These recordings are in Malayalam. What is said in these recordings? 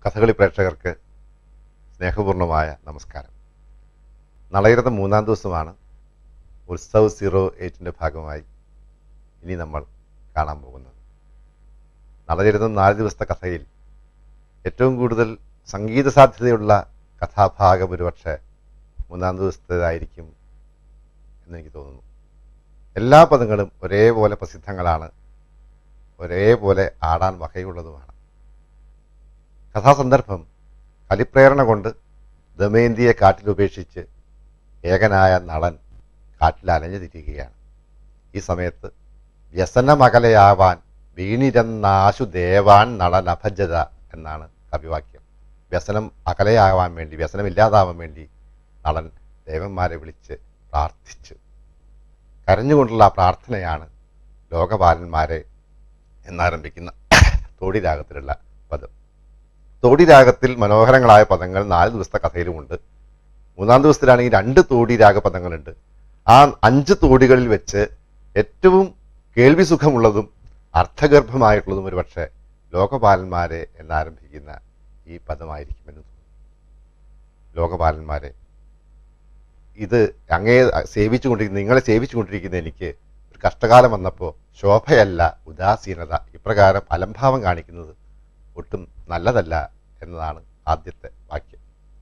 കഥകളി പ്രേക്ഷകർക്ക് സ്നേഹപൂർണ്ണമായ നമസ്കാരം. നളചരിതം 3-ാം ദിവസമാണ്. ഉത്സവ് 08-ൻ്റെ ഭാഗമായി ഇനി നമ്മൾ കാണാൻ പോകുന്നത്. നളചരിതം 4 ദിവസത്തെ കഥയിൽ ഏറ്റവും കൂടുതൽ സംഗീത സാധ്യതയുള്ള കഥാഭാഗം ഒരുപക്ഷെ 3-ാം ദിവസത്തേതായിരിക്കും എന്നെനിക്ക് തോന്നുന്നു. എല്ലാ പദങ്ങളും ഒരേപോലെ പ്രസിദ്ധങ്ങളാണ്, ഒരേപോലെ ആടാൻ വകയുള്ളതുമാണ്. കഥാസന്ദർഭം കലിപ്രേരണ കൊണ്ട് ദമയന്തിയെ കാട്ടിലുപേക്ഷിച്ച് ഏകനായ നളൻ കാട്ടിൽ അലഞ്ഞു തിരിയുകയാണ്. ഈ സമയത്ത് വ്യസനമകലയാവാൻ വീണിരന്നാശു ദേവാൻ നളൻ അഭജത എന്നാണ് കവിവാക്യം. വ്യസനം അകലയാവാൻ വേണ്ടി, വ്യസനമില്ലാതാവാൻ വേണ്ടി നളൻ ദേവന്മാരെ വിളിച്ച് പ്രാർത്ഥിച്ചു. കരഞ്ഞുകൊണ്ടുള്ള ആ പ്രാർത്ഥനയാണ് ലോകപാലന്മാരെ എന്നാരംഭിക്കുന്ന തോടി രാഗത്തിലുള്ള പദം. തോടി രാഗത്തിൽ മനോഹരങ്ങളായ പദങ്ങൾ 4 ദിവസത്തെ കഥയിലുമുണ്ട്. 3-ാം ദിവസത്തിലാണെങ്കിൽ 2 തോടി രാഗപദങ്ങളുണ്ട്. ആ 5 തോടികളിൽ വെച്ച് ഏറ്റവും കേൾവി സുഖമുള്ളതും അർത്ഥഗർഭമായിട്ടുള്ളതും ഒരുപക്ഷെ ലോകപാലന്മാരെ എന്നാരംഭിക്കുന്ന ഈ പദമായിരിക്കുമെന്ന് തോന്നുന്നു. ലോകപാലന്മാരെ, ഇത് അങ്ങേ സേവിച്ചുകൊണ്ടിരിക്കുന്ന, നിങ്ങളെ സേവിച്ചുകൊണ്ടിരിക്കുന്ന എനിക്ക് ഒരു കഷ്ടകാലം വന്നപ്പോൾ ശോഭയല്ല ഉദാസീനത, ഇപ്രകാരം അലംഭാവം കാണിക്കുന്നത് ഒട്ടും നല്ലതല്ല എന്നതാണ് ആദ്യത്തെ വാക്യം.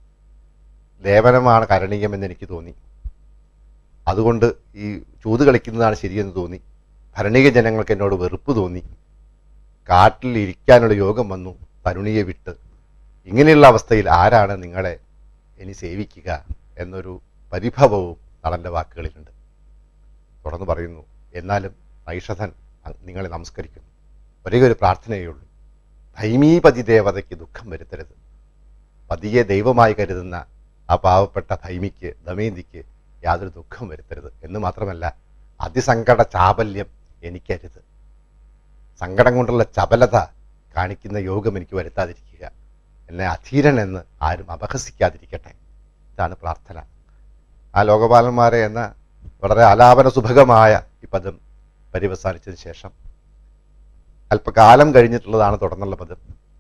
ലേപനമാണ് കരണീയമെന്ന് എനിക്ക് തോന്നി. അതുകൊണ്ട് ഈ ചൂത് കളിക്കുന്നതാണ് ശരിയെന്ന് തോന്നി. ഭരണിക ജനങ്ങൾക്ക് എന്നോട് വെറുപ്പ് തോന്നി. കാട്ടിൽ ഇരിക്കാനുള്ള യോഗം വന്നു തരുണിയെ വിട്ട്. ഇങ്ങനെയുള്ള അവസ്ഥയിൽ ആരാണ് നിങ്ങളെ ഇനി സേവിക്കുക എന്നൊരു പരിഭവവും നളൻ്റെ വാക്കുകളിലുണ്ട്. തുടർന്ന് പറയുന്നു, എന്നാലും നൈഷധൻ നിങ്ങളെ നമസ്കരിക്കുന്നു. ഒരേ ഒരു പ്രാർത്ഥനയേ ഉള്ളൂ, ഭൈമീപതി ദേവതയ്ക്ക് ദുഃഖം വരുത്തരുത്. പതിയെ ദൈവമായി കരുതുന്ന ആ പാവപ്പെട്ട ഭൈമിക്ക്, ദമയന്തിക്ക് യാതൊരു ദുഃഖം വരുത്തരുത് എന്ന് മാത്രമല്ല, അതിസങ്കട ചാബല്യം എനിക്കരുത്. സങ്കടം കൊണ്ടുള്ള ചപലത കാണിക്കുന്ന യോഗം എനിക്ക് വരുത്താതിരിക്കുക. എന്നെ അധീരൻ എന്ന് ആരും അപഹസിക്കാതിരിക്കട്ടെ. ഇതാണ് പ്രാർത്ഥന. ആ ലോകപാലന്മാരെ എന്ന വളരെ ആലാപന സുഭഗമായ ഈ പദം പര്യവസാനിച്ചതിന് ശേഷം അല്പകാലം കഴിഞ്ഞിട്ടുള്ളതാണ് തുടർന്നുള്ള പദം.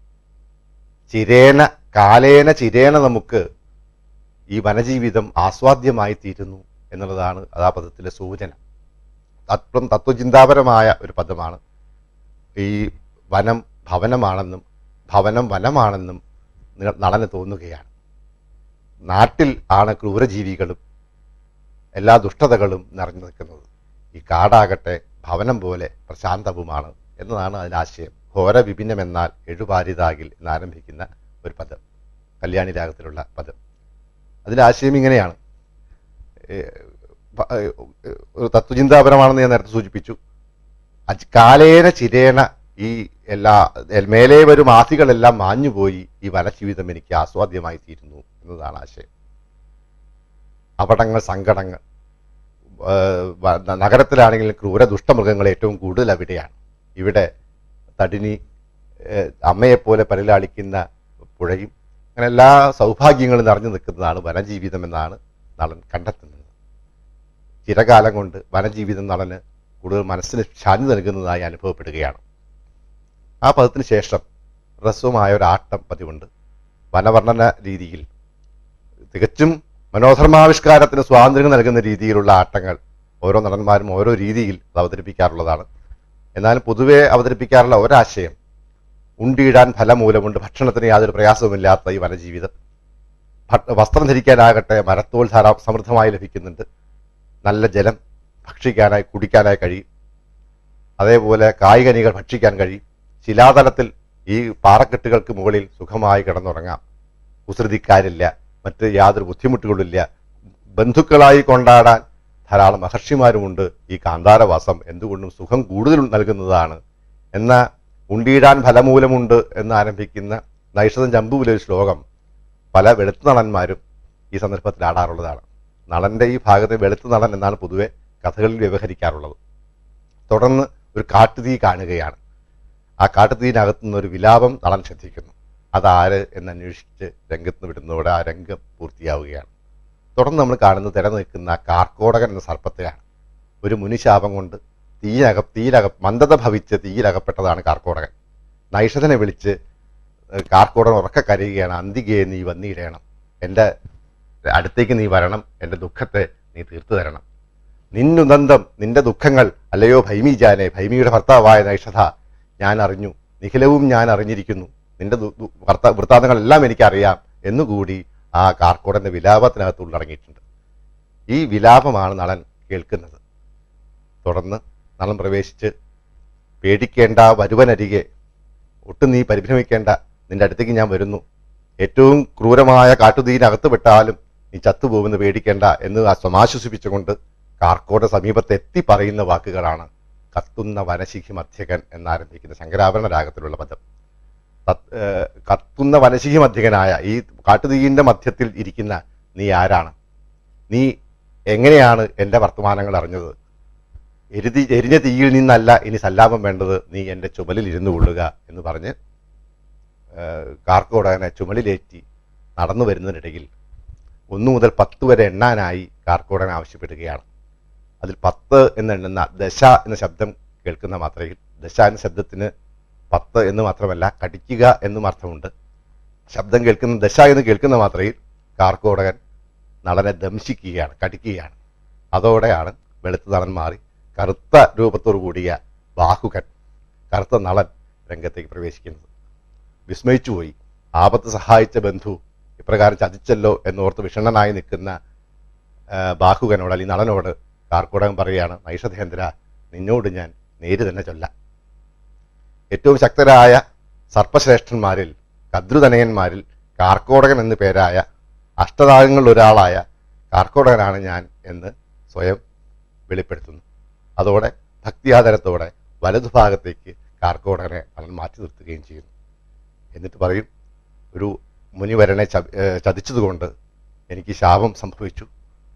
കാലേന ചിരേന നമുക്ക് ഈ വനജീവിതം ആസ്വാദ്യമായി തീരുന്നു എന്നുള്ളതാണ് ആ പദത്തിലെ സൂചന. തത്വചിന്താപരമായ ഒരു പദമാണ്. ഈ വനം ഭവനമാണെന്നും ഭവനം വനമാണെന്നും നളന് തോന്നുകയാണ്. നാട്ടിൽ ആണ് ക്രൂരജീവികളും എല്ലാ ദുഷ്ടതകളും നിറഞ്ഞു നിൽക്കുന്നത്. ഈ കാടാകട്ടെ ഭവനം പോലെ പ്രശാന്തവുമാണ് എന്നതാണ് അതിനാശയം. ഘോര വിഭിന്നം എന്നാൽ എഴുപാരിതാകിൽ എന്നാരംഭിക്കുന്ന ഒരു പദം, കല്യാണി രാഗത്തിലുള്ള പദം. അതിൻ്റെ ആശയം ഇങ്ങനെയാണ്. ഒരു തത്വചിന്താപരമാണെന്ന് ഞാൻ നേരത്തെ സൂചിപ്പിച്ചു. കാലേന ചിരേണ ഈ എല്ലാ മേലെ വരും ആധികളെല്ലാം മാഞ്ഞുപോയി ഈ വനജീവിതം എനിക്ക് ആസ്വാദ്യമായി തീരുന്നു എന്നതാണ് ആശയം. അപടങ്ങൾ, സങ്കടങ്ങൾ. നഗരത്തിലാണെങ്കിൽ ക്രൂര ദുഷ്ടമൃഗങ്ങൾ ഏറ്റവും കൂടുതൽ അവിടെയാണ്. ഇവിടെ തടിനി, അമ്മയെപ്പോലെ പരിലാളിക്കുന്ന പുഴയും, അങ്ങനെ എല്ലാ സൗഭാഗ്യങ്ങളും നിറഞ്ഞു നിൽക്കുന്നതാണ് വനജീവിതം എന്നാണ് നളൻ കണ്ടെത്തുന്നത്. ചിരകാലം കൊണ്ട് വനജീവിതം നളന് കൂടുതൽ മനസ്സിന് ശാന്തി നൽകുന്നതായി അനുഭവപ്പെടുകയാണ്. ആ പദത്തിന് ശേഷം ഹ്രസ്വമായ ഒരു ആട്ടം പതിവുണ്ട്. വനവർണ്ണന രീതിയിൽ തികച്ചും മനോധർമാവിഷ്കാരത്തിന് സ്വാതന്ത്ര്യം നൽകുന്ന രീതിയിലുള്ള ആട്ടങ്ങൾ ഓരോ നടന്മാരും ഓരോ രീതിയിൽ അത് അവതരിപ്പിക്കാറുള്ളതാണ്. എന്നാലും പൊതുവെ അവതരിപ്പിക്കാറുള്ള ഒരാശയം, ഉണ്ടിയിടാൻ ഫലമൂലമുണ്ട്, ഭക്ഷണത്തിന് യാതൊരു പ്രയാസവുമില്ലാത്ത ഈ വനജീവിതം. വസ്ത്രം ധരിക്കാനാകട്ടെ മരത്തോൽ സമൃദ്ധമായി ലഭിക്കുന്നുണ്ട്. നല്ല ജലം ഭക്ഷിക്കാനായി, കുടിക്കാനായി കഴിയും. അതേപോലെ കായ്കനികൾ ഭക്ഷിക്കാൻ കഴിയും. ശിലാതലത്തിൽ ഈ പാറക്കെട്ടുകൾക്ക് മുകളിൽ സുഖമായി കിടന്നുറങ്ങാം. കുസൃതിക്കാരില്ല, മറ്റ് യാതൊരു ബുദ്ധിമുട്ടുകളില്ല. ബന്ധുക്കളായി കൊണ്ടാടാൻ ധാരാളം മഹർഷിമാരുമുണ്ട്. ഈ കാന്താരവാസം എന്തുകൊണ്ടും സുഖം കൂടുതൽ നൽകുന്നതാണ്. എന്നാൽ ഉണ്ടിയിടാൻ ഫലമൂലമുണ്ട് എന്ന് ആരംഭിക്കുന്ന നൈഷധം ചമ്പുവിലൊരു ശ്ലോകം പല വെളുത്തു നടന്മാരും ഈ സന്ദർഭത്തിൽ ആടാറുള്ളതാണ്. നളന്റെ ഈ ഭാഗത്തെ വെളുത്തു നടൻ എന്നാണ് പൊതുവെ കഥകളിൽ വ്യവഹരിക്കാറുള്ളത്. തുടർന്ന് ഒരു കാട്ടുതീ കാണുകയാണ്. ആ കാട്ടുതീനകത്തു നിന്നൊരു വിലാപം നളൻ ശ്രദ്ധിക്കുന്നു. അതാര് എന്നന്വേഷിച്ച് രംഗത്ത് വിടുന്നതോടെ ആ രംഗം പൂർത്തിയാവുകയാണ്. തുടർന്ന് നമ്മൾ കാണുന്നത് നിൽക്കുന്ന കാർക്കോടകൻ എന്ന സർപ്പത്തെയാണ്. ഒരു മുനിശാപം കൊണ്ട് മന്ദത ഭവിച്ച് തീയിലകപ്പെട്ടതാണ് കാർക്കോടകൻ. നൈഷധനെ വിളിച്ച് കാർക്കോടൻ ഉറക്കെ കരയുകയാണ്. അന്തികയെ നീ വന്നിടണം, എൻ്റെ അടുത്തേക്ക് നീ വരണം, എൻ്റെ ദുഃഖത്തെ നീ തീർത്തു തരണം. നിന്നുനന്ദം നിന്റെ ദുഃഖങ്ങൾ അല്ലയോ ഭൈമീജാനെ, ഭൈമിയുടെ ഭർത്താവായ നൈഷധ, ഞാൻ അറിഞ്ഞു, നിഖിലവും ഞാൻ അറിഞ്ഞിരിക്കുന്നു, നിന്റെ വൃത്താന്തങ്ങളെല്ലാം എനിക്കറിയാം എന്നുകൂടി ആ കാർക്കോടൻ്റെ വിലാപത്തിനകത്ത് ഉള്ളടങ്ങിയിട്ടുണ്ട്. ഈ വിലാപമാണ് നളൻ കേൾക്കുന്നത്. തുടർന്ന് നളൻ പ്രവേശിച്ച്, പേടിക്കേണ്ട വരുവനരികെ, ഒട്ടും നീ പരിഭ്രമിക്കേണ്ട, നിന്റെ അടുത്തേക്ക് ഞാൻ വരുന്നു, ഏറ്റവും ക്രൂരമായ കാട്ടുതീനകത്ത് പെട്ടാലും നീ ചത്തുപോകുമെന്ന് പേടിക്കേണ്ട എന്ന് സമാശ്വസിപ്പിച്ചുകൊണ്ട് കാർക്കോട സമീപത്ത് എത്തി പറയുന്ന വാക്കുകളാണ് കത്തുന്ന വനശിഖി മധ്യകൻ എന്നാരംഭിക്കുന്ന ശങ്കരാഭരണ രാഗത്തിലുള്ള പദം. കത്തുന്ന വനശിഖി മധ്യകനായ ഈ കാട്ടുതീയിൻ്റെ മധ്യത്തിൽ ഇരിക്കുന്ന നീ ആരാണ്? നീ എങ്ങനെയാണ് എൻ്റെ വർത്തമാനങ്ങൾ അറിഞ്ഞത്? എരിഞ്ഞ തീയിൽ നിന്നല്ല ഇനി സല്ലാപം വേണ്ടത്, നീ എൻ്റെ ചുമലിൽ ഇരുന്നു കൊള്ളുക എന്ന് പറഞ്ഞ് കാർക്കോടകനെ ചുമലിലേറ്റി നടന്നു വരുന്നതിനിടയിൽ 1 മുതൽ 10 വരെ എണ്ണാനായി കാർക്കോടൻ ആവശ്യപ്പെടുകയാണ്. അതിൽ 10 എന്നെണ്ണുന്ന ദശ എന്ന ശബ്ദം കേൾക്കുന്ന മാത്രയിൽ, ദശ എന്ന ശബ്ദത്തിന് 10 എന്ന് മാത്രമല്ല കടിക്കുക എന്നും അർത്ഥമുണ്ട്. ശബ്ദം കേൾക്കുന്ന ദശ എന്ന് കേൾക്കുന്ന മാത്രയിൽ കാർക്കോടകൻ നളനെ ദംശിക്കുകയാണ്, കടിക്കുകയാണ്. അതോടെയാണ് വെളുത്ത നളൻ മാറി കറുത്ത രൂപത്തോടു കൂടിയ ബാഹുകൻ, കറുത്ത നളൻ രംഗത്തേക്ക് പ്രവേശിക്കുന്നത്. വിസ്മയിച്ചുപോയി. ആപത്ത് സഹായിച്ച ബന്ധു ഇപ്രകാരം ചതിച്ചല്ലോ എന്നോർത്ത് വിഷണ്ണനായി നിൽക്കുന്ന ബാഹുകനോട് അല്ലെങ്കിൽ നളനോട് കാർക്കോടകൻ പറയുകയാണ്, നൈഷധേന്ദ്ര, നിന്നോട് ഞാൻ നേര് തന്നെ ചൊല്ലാം. ഏറ്റവും ശക്തരായ സർപ്പശ്രേഷ്ഠന്മാരിൽ, കദ്രുതനയന്മാരിൽ കാർക്കോടകൻ എന്നു പേരായ അഷ്ടനാഗങ്ങളിൽ ഒരാളായ കാർക്കോടകനാണ് ഞാൻ എന്ന് സ്വയം വെളിപ്പെടുത്തുന്നു. അതോടെ ഭക്തിയാദരത്തോടെ വലതുഭാഗത്തേക്ക് കാർക്കോടകനെ അവൻ മാറ്റി നിർത്തുകയും ചെയ്യുന്നു. എന്നിട്ട് പറയും, ഒരു മുനിവരനെ ചതിച്ചതുകൊണ്ട് എനിക്ക് ശാപം സംഭവിച്ചു.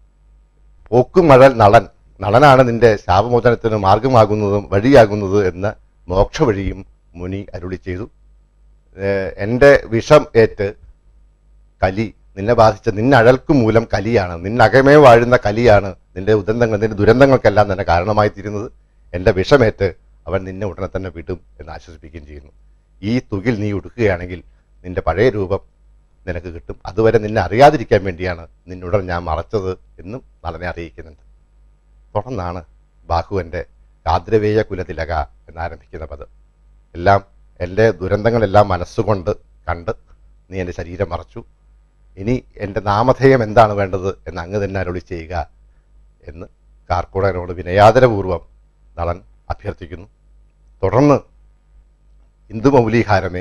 പോക്കുമഴൽ നളൻ, നളനാണ് നിന്റെ ശാപമോചനത്തിന് മാർഗമാകുന്നതും വഴിയാകുന്നത് എന്ന മോക്ഷ വഴിയും മുനി അരുളി ചെയ്തു. എൻ്റെ വിഷം ഏറ്റ് കലി നിന്നെ ബാധിച്ച നിന്നഴൽക്കു മൂലം കലിയാണ്, നിന്നകമേ വാഴുന്ന കലിയാണ് നിന്റെ നിന്റെ ദുരന്തങ്ങൾക്കെല്ലാം തന്നെ കാരണമായി തീരുന്നത്. എൻ്റെ വിഷമേറ്റ് അവൻ നിന്നെ ഉടനെ തന്നെ വിടും എന്ന് ആശ്വസിപ്പിക്കുകയും ചെയ്യുന്നു. ഈ തുകിൽ നീ ഉടുക്കുകയാണെങ്കിൽ നിന്റെ പഴയ രൂപം നിനക്ക് കിട്ടും. അതുവരെ നിന്നെ അറിയാതിരിക്കാൻ വേണ്ടിയാണ് നിന്നുടൻ ഞാൻ മറച്ചത് എന്നും നളനെ അറിയിക്കുന്നുണ്ട്. തുടർന്നാണ് ബാഹുവൻ്റെ കാദ്രവേയ കുലതിലക എന്നാരംഭിക്കുന്ന പദം. എല്ലാം എൻ്റെ ദുരന്തങ്ങളെല്ലാം മനസ്സുകൊണ്ട് കണ്ട് നീ എൻ്റെ ശരീരം മറച്ചു, ഇനി എൻ്റെ നാമധേയം എന്താണ് വേണ്ടത് എന്ന് അങ്ങ് തന്നെ അരുളി ചെയ്യുക എന്ന് കാർക്കോടകനോട് വിനയാദരപൂർവം നളൻ അഭ്യർത്ഥിക്കുന്നു. തുടർന്ന് ഇന്ദുമൗലീഹാരമേ,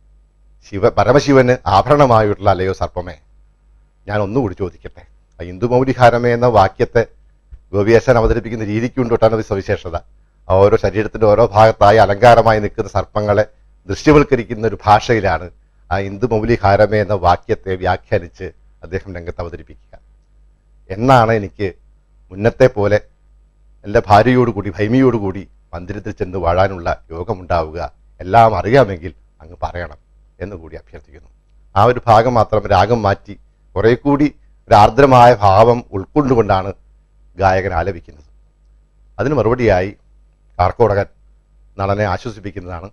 പരമശിവന് ആഭരണമായിട്ടുള്ള അല്ലയോ സർപ്പമേ, ഞാൻ ഒന്നുകൂടി ചോദിക്കട്ടെ. ആ ഇന്ദുമൗലിഹാരമേ എന്ന വാക്യത്തെ ഗോപിയാശാൻ അവതരിപ്പിക്കുന്ന രീതിക്കുണ്ട് ഒട്ടനവധി സവിശേഷത. ഓരോ ശരീരത്തിൻ്റെ ഓരോ ഭാഗത്തായി അലങ്കാരമായി നിൽക്കുന്ന സർപ്പങ്ങളെ ദൃശ്യവൽക്കരിക്കുന്ന ഒരു ഭാഷയിലാണ് ആ ഇന്ദുമൗലിഹാരമേ എന്ന വാക്യത്തെ വ്യാഖ്യാനിച്ച് അദ്ദേഹം രംഗത്ത് അവതരിപ്പിക്കുക. എന്നാണ് എനിക്ക് മുന്നത്തെ പോലെ എൻ്റെ ഭാര്യയോടുകൂടി ഭൈമിയോടുകൂടി മന്ദിരത്തിൽ ചെന്ന് വാഴാനുള്ള യോഗമുണ്ടാവുക? എല്ലാം അറിയാമെങ്കിൽ അങ്ങ് പറയണം എന്നുകൂടി അഭ്യർത്ഥിക്കുന്നു. ആ ഒരു ഭാഗം മാത്രം രാഗം മാറ്റി കുറെ കൂടി ഒരു ആർദ്രമായ ഭാവം ഉൾക്കൊണ്ടുകൊണ്ടാണ് ഗായകൻ ആലപിക്കുന്നത്. അതിന് മറുപടിയായി കാർക്കോടകൻ നളനെ ആശ്വസിപ്പിക്കുന്നതാണ്,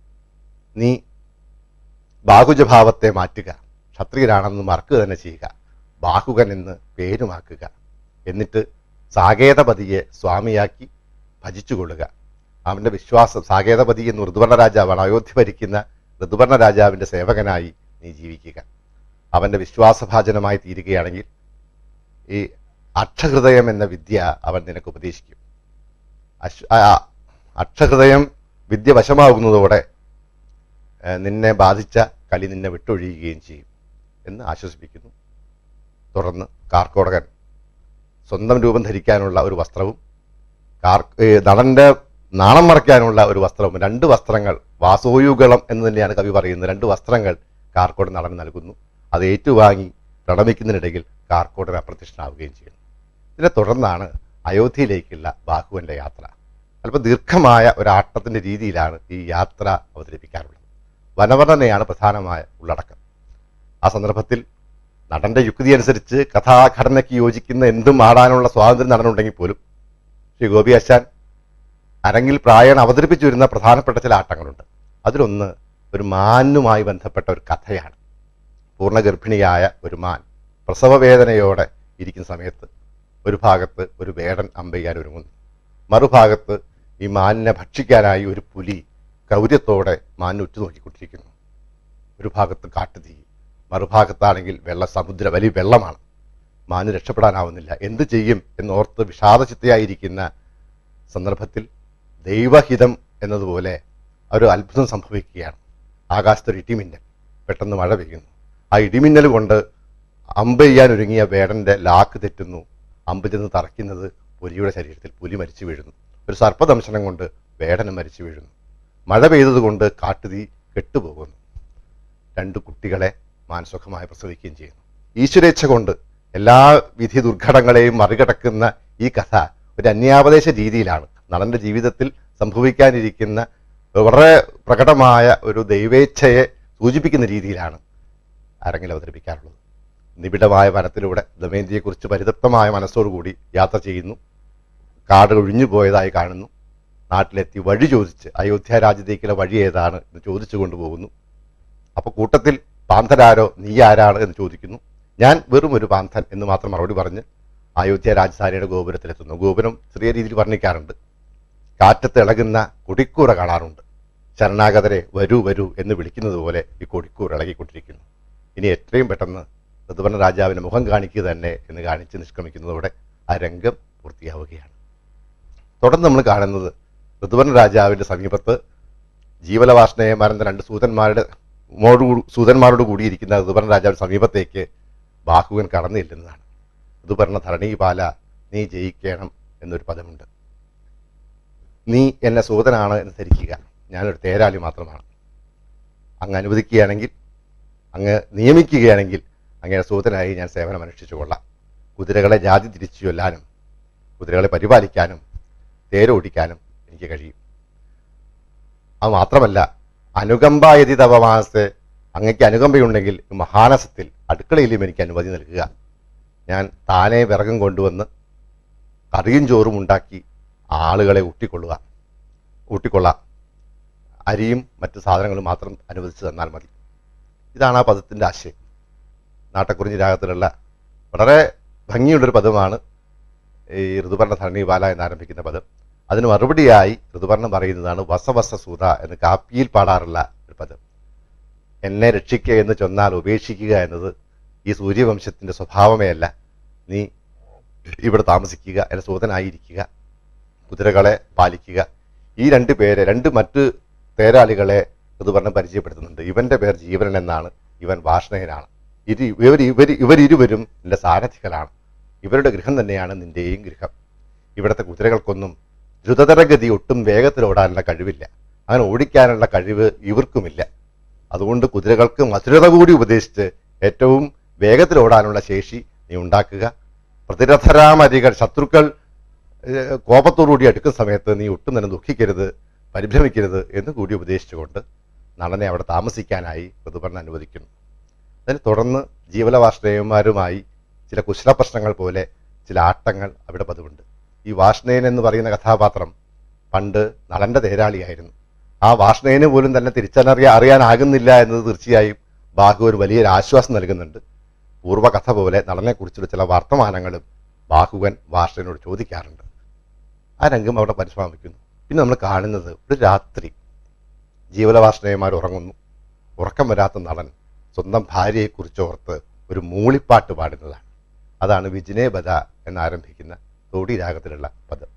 നീ ബാഹുജഭാവത്തെ മാറ്റുക, ക്ഷത്രിയരാണെന്ന് മറക്കുക തന്നെ ചെയ്യുക, ബാഹുകൻ എന്ന് പേരുമാക്കുക, എന്നിട്ട് സാകേതപതിയെ സ്വാമിയാക്കി ഭജിച്ചുകൊള്ളുക. അവൻ്റെ വിശ്വാസം, സാകേതപതി എന്ന് ഋതുവർണ്ണ രാജാവാണ്, അയോധ്യ ഭരിക്കുന്ന ഋതുവർണ്ണ രാജാവിൻ്റെ സേവകനായി നീ ജീവിക്കുക. അവൻ്റെ വിശ്വാസഭാജനമായി തീരുകയാണെങ്കിൽ ഈ അക്ഷഹൃദയം എന്ന വിദ്യ അവൻ നിനക്ക് ഉപദേശിക്കും. അക്ഷഹൃദയം വിദ്യ വശമാകുന്നതോടെ നിന്നെ ബാധിച്ച കലി നിന്നെ വിട്ടൊഴിയുകയും ചെയ്യും എന്ന് ആശ്വസിപ്പിക്കുന്നു. തുടർന്ന് കാർക്കോടകൻ സ്വന്തം രൂപം ധരിക്കാനുള്ള ഒരു വസ്ത്രവും നളൻ്റെ നാണം മറയ്ക്കാനുള്ള ഒരു വസ്ത്രവും, 2 വസ്ത്രങ്ങൾ, വാസോയുഗളം എന്ന് തന്നെയാണ് കവി പറയുന്നത്, 2 വസ്ത്രങ്ങൾ കാർക്കോടൻ നളന് നൽകുന്നു. അത് ഏറ്റുവാങ്ങി പ്രണമിക്കുന്നതിനിടയിൽ കാർക്കോടൻ അപ്രത്യക്ഷനാവുകയും ചെയ്യുന്നു. ഇതിനെ തുടർന്നാണ് അയോധ്യയിലേക്കുള്ള ബാഹുവിൻ്റെ യാത്ര. അല്പം ദീർഘമായ ഒരാട്ടത്തിൻ്റെ രീതിയിലാണ് ഈ യാത്ര അവതരിപ്പിക്കാറുള്ളത്. വനവർണ്ണനയാണ് പ്രധാനമായ ഉള്ളടക്കം. ആ സന്ദർഭത്തിൽ നടൻ്റെ യുക്തി അനുസരിച്ച് കഥാഘടനയ്ക്ക് യോജിക്കുന്ന എന്തും ആടാനുള്ള സ്വാതന്ത്ര്യം നടനുണ്ടെങ്കിൽ പോലും ശ്രീ ഗോപിയാശാൻ അരങ്ങിൽ പ്രായണ അവതരിപ്പിച്ചു വരുന്ന പ്രധാനപ്പെട്ട ചില ആട്ടങ്ങളുണ്ട്. അതിലൊന്ന് ഒരു മാനുമായി ബന്ധപ്പെട്ട ഒരു കഥയാണ്. പൂർണ്ണഗർഭിണിയായ ഒരു മാൻ പ്രസവവേദനയോടെ ഇരിക്കുന്ന സമയത്ത് ഒരു ഭാഗത്ത് ഒരു വേടൻ അമ്പെയ്യാൻ ഒരുങ്ങുന്നു, മറുഭാഗത്ത് ഈ മാനിനെ ഭക്ഷിക്കാനായി ഒരു പുലി ഗൗര്യത്തോടെ മാനിനെ ഉറ്റുനോക്കിക്കൊണ്ടിരിക്കുന്നു. ഒരു ഭാഗത്ത് കാട്ടുതീ, മറുഭാഗത്താണെങ്കിൽ സമുദ്ര വലിയ വെള്ളമാണ്. മാന് രക്ഷപ്പെടാനാവുന്നില്ല. എന്ത് ചെയ്യും എന്നോർത്ത് വിഷാദചിത്തയായിരിക്കുന്ന സന്ദർഭത്തിൽ ദൈവഹിതം എന്നതുപോലെ ഒരു അത്ഭുതം സംഭവിക്കുകയാണ്. ആകാശത്തൊരു ഇടിമിന്നൽ, പെട്ടെന്ന് മഴ പെയ്യുന്നു. ആ ഇടിമിന്നൽ കൊണ്ട് അമ്പ് ചെയ്യാൻ ഒരുങ്ങിയ വേടൻ്റെ ലാക്ക് തെറ്റുന്നു. അമ്പ് ചെന്ന് തറയ്ക്കുന്നത് പുലിയുടെ ശരീരത്തിൽ. പുലി മരിച്ചു വീഴുന്നു. ഒരു സർപ്പദംശനം കൊണ്ട് വേടന് മരിച്ചു വീഴുന്നു. മഴ പെയ്തതുകൊണ്ട് കാട്ടുതീ കെട്ടുപോകുന്നു. 2 കുട്ടികളെ മാനസുഖമായി പ്രസവിക്കുകയും ചെയ്യുന്നു. ഈശ്വരേച്ഛ കൊണ്ട് എല്ലാ വിധി ദുർഘടങ്ങളെയും മറികടക്കുന്ന ഈ കഥ ഒരു അന്യാപദേശ രീതിയിലാണ് നടന്റെ ജീവിതത്തിൽ സംഭവിക്കാനിരിക്കുന്ന വളരെ പ്രകടമായ ഒരു ദൈവേച്ഛയെ സൂചിപ്പിക്കുന്ന രീതിയിലാണ് അരങ്ങിൽ അവതരിപ്പിക്കാറുള്ളത്. നിബിഡമായ വനത്തിലൂടെ ദമയന്തിയെക്കുറിച്ച് പരിതപ്തമായ മനസ്സോടുകൂടി യാത്ര ചെയ്യുന്നു. കാട് ഒഴിഞ്ഞു പോയതായി കാണുന്നു. നാട്ടിലെത്തി വഴി ചോദിച്ച് അയോധ്യ രാജ്യത്തേക്കുള്ള വഴി ഏതാണ് എന്ന് ചോദിച്ചു കൊണ്ടുപോകുന്നു. അപ്പോൾ കൂട്ടത്തിൽ പാന്തരാരോ നീ ആരാണ് എന്ന് ചോദിക്കുന്നു. ഞാൻ വെറും ഒരു പാന്തൻ എന്ന് മാത്രം മറുപടി പറഞ്ഞ് അയോധ്യ രാജധാനിയുടെ ഗോപുരത്തിലെത്തുന്നു. ഗോപുരം ചെറിയ രീതിയിൽ വർണ്ണിക്കാറുണ്ട്. കാറ്റത്ത് ഇളകുന്ന കൊടിക്കൂറ കാണാറുണ്ട്. ശരണാഗതരെ വരൂ വരൂ എന്ന് വിളിക്കുന്നത് പോലെ ഈ കൊടിക്കൂർ ഇളകിക്കൊണ്ടിരിക്കുന്നു. ഇനി എത്രയും പെട്ടെന്ന് ഋതുപർണ രാജാവിൻ്റെ മുഖം കാണിക്കുക തന്നെ എന്ന് കാണിച്ച് നിഷ്ക്രമിക്കുന്നതോടെ ആ രംഗം പൂർത്തിയാവുകയാണ്. തുടർന്ന് നമ്മൾ കാണുന്നത് ഋതുപർണ രാജാവിൻ്റെ സമീപത്ത് ജീവലവാഷ്ണയന്മാരെന്ന 2 സൂതന്മാരോട് കൂടിയിരിക്കുന്ന ഋതുപർണ രാജാവിൻ്റെ സമീപത്തേക്ക് ബാഹുവൻ കടന്നു ചെല്ലുന്നതാണ്. ഋതുപർണ ധരണീപാല നീ ജയിക്കണം എന്നൊരു പദമുണ്ട്. നീ എന്നെ സൂതനാണ് എന്ന് ധരിക്കുക, ഞാനൊരു തേരാളി മാത്രമാണ്. അങ്ങ് അനുവദിക്കുകയാണെങ്കിൽ, അങ്ങ് നിയമിക്കുകയാണെങ്കിൽ അങ്ങനെ സൂതനായി ഞാൻ സേവനം അനുഷ്ഠിച്ചു കൊള്ളാം. കുതിരകളെ ജാതി തിരിച്ചു ചൊല്ലാനും കുതിരകളെ പരിപാലിക്കാനും തേരോടിക്കാനും എനിക്ക് കഴിയും. അത് മാത്രമല്ല, അനുകമ്പായതി തപമാസത്തെ അങ്ങയ്ക്ക് അനുകമ്പയുണ്ടെങ്കിൽ മഹാനസത്തിൽ അടുക്കളയിലും എനിക്ക് അനുമതി നൽകുക. ഞാൻ താനേ വിറകും കൊണ്ടുവന്ന് കറിയും ചോറും ഉണ്ടാക്കി ആളുകളെ ഊട്ടിക്കൊള്ളാം. അരിയും മറ്റു സാധനങ്ങളും മാത്രം അനുവദിച്ചു തന്നാൽ മതി. ഇതാണ് ആ പദത്തിൻ്റെ ആശയം. നാട്ടക്കുറിഞ്ഞി രാഗത്തിലുള്ള വളരെ ഭംഗിയുള്ളൊരു പദമാണ് ഈ ഋതുപർണ ധരണീപാല എന്നാരംഭിക്കുന്ന പദം. അതിന് മറുപടിയായി ഋതുപർണം പറയുന്നതാണ് വസവസ സൂത എന്ന് കാപ്പിയിൽ പാടാറുള്ള ഒരു പദം. എന്നെ രക്ഷിക്കുക എന്ന് ചൊന്നാൽ ഉപേക്ഷിക്കുക എന്നത് ഈ സൂര്യവംശത്തിൻ്റെ സ്വഭാവമേ അല്ല. നീ ഇവിടെ താമസിക്കുക, എന്നെ സൂതനായിരിക്കുക, കുതിരകളെ പാലിക്കുക. ഈ 2 പേരെ, 2 മറ്റ് തേരാളികളെ ഋതുപർണം പരിചയപ്പെടുത്തുന്നുണ്ട്. ഇവൻ്റെ പേർ ജീവനൻ എന്നാണ്, ഇവൻ വാഷ്ണയനാണ്. ഇവരിരുവരും എൻ്റെ സാരഥികളാണ്. ഇവരുടെ ഗൃഹം തന്നെയാണ് നിൻ്റെയും ഗൃഹം. ഇവിടുത്തെ കുതിരകൾക്കൊന്നും ദ്രുതതരഗതി ഒട്ടും വേഗത്തിലോടാനുള്ള കഴിവില്ല. അങ്ങനെ ഓടിക്കാനുള്ള കഴിവ് ഇവർക്കുമില്ല. അതുകൊണ്ട് കുതിരകൾക്ക് മധുരത കൂടി ഉപദേശിച്ച് ഏറ്റവും വേഗത്തിലോടാനുള്ള ശേഷി നീ ഉണ്ടാക്കുക. പ്രതിരഥരാമരികൾ ശത്രുക്കൾ കോപത്തോടുകൂടി അടുക്കുന്ന സമയത്ത് നീ ഒട്ടും തന്നെ ദുഃഖിക്കരുത്, പരിഭ്രമിക്കരുത് എന്ന് കൂടി ഉപദേശിച്ചുകൊണ്ട് നളനെ അവിടെ താമസിക്കാനായി ഋതുപർണൻ അനുവദിക്കുന്നു. അതിന് തുടർന്ന് ജീവലവാഷ്ണയന്മാരുമായി ചില കുശല പ്രശ്നങ്ങൾ പോലെ ചില ആട്ടങ്ങൾ അവിടെ പതിവുണ്ട്. ഈ വാഷ്ണയൻ എന്ന് പറയുന്ന കഥാപാത്രം പണ്ട് നളന്റെ തേരാളിയായിരുന്നു. ആ വാഷ്ണയന് പോലും തന്നെ അറിയാനാകുന്നില്ല എന്നത് തീർച്ചയായും ബാഹുവിന് വലിയൊരു ആശ്വാസം നൽകുന്നുണ്ട്. പൂർവ്വകഥ പോലെ നളനെക്കുറിച്ചുള്ള ചില വർത്തമാനങ്ങളും ബാഹുവൻ വാഷ്ണയനോട് ചോദിക്കാറുണ്ട്. ആ രംഗം അവിടെ പരിസമാപിക്കുന്നു. പിന്നെ നമ്മൾ കാണുന്നത് ഒരു രാത്രി ജീവലവാഷ്ണയന്മാർ ഉറങ്ങുന്നു. ഉറക്കം വരാത്ത നളൻ സ്വന്തം ഭാര്യയെക്കുറിച്ച് ഓർത്ത് ഒരു മൂളിപ്പാട്ട് പാടുന്നതാണ്. അതാണ് വിജനേ ബദ എന്നാരംഭിക്കുന്ന തോടി രാഗത്തിലുള്ള പദം.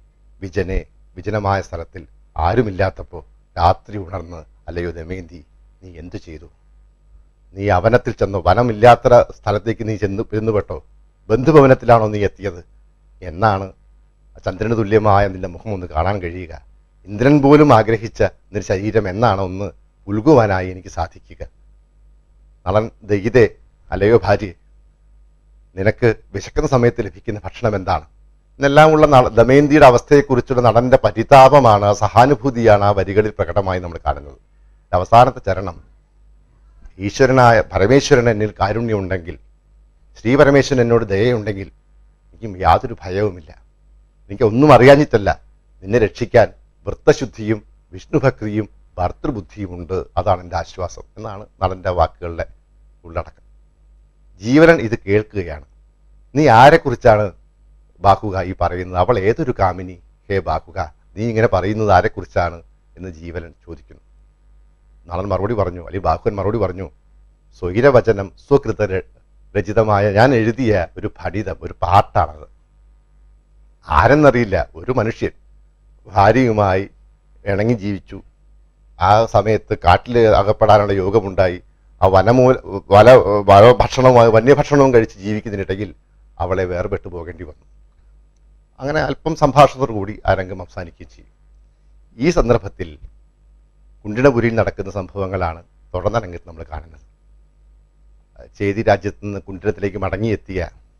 വിജനമായ സ്ഥലത്തിൽ ആരുമില്ലാത്തപ്പോൾ രാത്രി ഉണർന്ന് അല്ലയോ ദമയന്തി നീ എന്തു ചെയ്തു? നീ അവനത്തിൽ ചെന്നോ? വനമില്ലാത്ത സ്ഥലത്തേക്ക് നീ ചെന്നുപെട്ടോ? ബന്ധുഭവനത്തിലാണോ നീ എത്തിയത്? എന്നാണ് ചന്ദ്രന് തുല്യമായ നിന്റെ മുഖം ഒന്ന് കാണാൻ കഴിയുക? ഇന്ദ്രൻ പോലും ആഗ്രഹിച്ച നിന്റെ ശരീരം എന്നാണ് ഒന്ന് ഉൽകുവാനായി എനിക്ക് സാധിക്കുക? നളൻ ദയിതേ, അല്ലയോ ഭാര്യ, നിനക്ക് വിശക്കുന്ന സമയത്ത് ലഭിക്കുന്ന ഭക്ഷണം എന്താണ്? എന്നെല്ലാമുള്ള ദമയന്തിയുടെ അവസ്ഥയെക്കുറിച്ചുള്ള നടന്റെ പരിതാപമാണ്, സഹാനുഭൂതിയാണ് ആ വരികളിൽ പ്രകടമായി നമ്മൾ കാണുന്നത്. അവസാനത്തെ ചരണം, ഈശ്വരനായ പരമേശ്വരൻ എന്നിൽ കാരുണ്യമുണ്ടെങ്കിൽ, ശ്രീ പരമേശ്വരൻ എന്നോട് ദയയുണ്ടെങ്കിൽ എനിക്കും യാതൊരു ഭയവുമില്ല. എനിക്ക് ഒന്നും അറിയാഞ്ഞിട്ടല്ല, നിന്നെ രക്ഷിക്കാൻ വൃത്തശുദ്ധിയും വിഷ്ണുഭക്തിയും ഭർത്തൃബുദ്ധിയുമുണ്ട്, അതാണ് എൻ്റെ ആശ്വാസം എന്നാണ് നടൻ്റെ വാക്കുകളുടെ ഉള്ളടക്കം. ജീവനൻ ഇത് കേൾക്കുകയാണ്. നീ ആരെക്കുറിച്ചാണ് ബാക്കുക ഈ പറയുന്നത്? അവൾ ഏതൊരു കാമിനി ഹേ ബാക്കുക, നീ ഇങ്ങനെ പറയുന്നത് ആരെക്കുറിച്ചാണ് എന്ന് ജീവനൻ ചോദിക്കുന്നു. നളൻ മറുപടി പറഞ്ഞു, അല്ലെങ്കിൽ ബാഹുവൻ മറുപടി പറഞ്ഞു, സ്വൈരവചനം സ്വകൃത രചിതമായ ഞാൻ എഴുതിയ ഒരു ഫടിതം, ഒരു പാട്ടാണത്. ആരെന്നറിയില്ല, ഒരു മനുഷ്യൻ ഭാര്യയുമായി ഇണങ്ങി ജീവിച്ചു. ആ സമയത്ത് കാട്ടിൽ അകപ്പെടാനുള്ള യോഗമുണ്ടായി. ആ ഭക്ഷണവുമായി വന്യഭക്ഷണവും കഴിച്ച് ജീവിക്കുന്നതിനിടയിൽ അവളെ വേർപെട്ടു പോകേണ്ടി വന്നു. അങ്ങനെ അല്പം സംഭാഷണത്തോടു കൂടി ആ രംഗം അവസാനിക്കുകയും ചെയ്യും. ഈ സന്ദർഭത്തിൽ കുണ്ടിടപുരിയിൽ നടക്കുന്ന സംഭവങ്ങളാണ് തുടർന്ന രംഗത്ത് നമ്മൾ കാണുന്നത്. ചേതി രാജ്യത്ത് നിന്ന് കുണ്ടിടത്തിലേക്ക് മടങ്ങിയെത്തിയ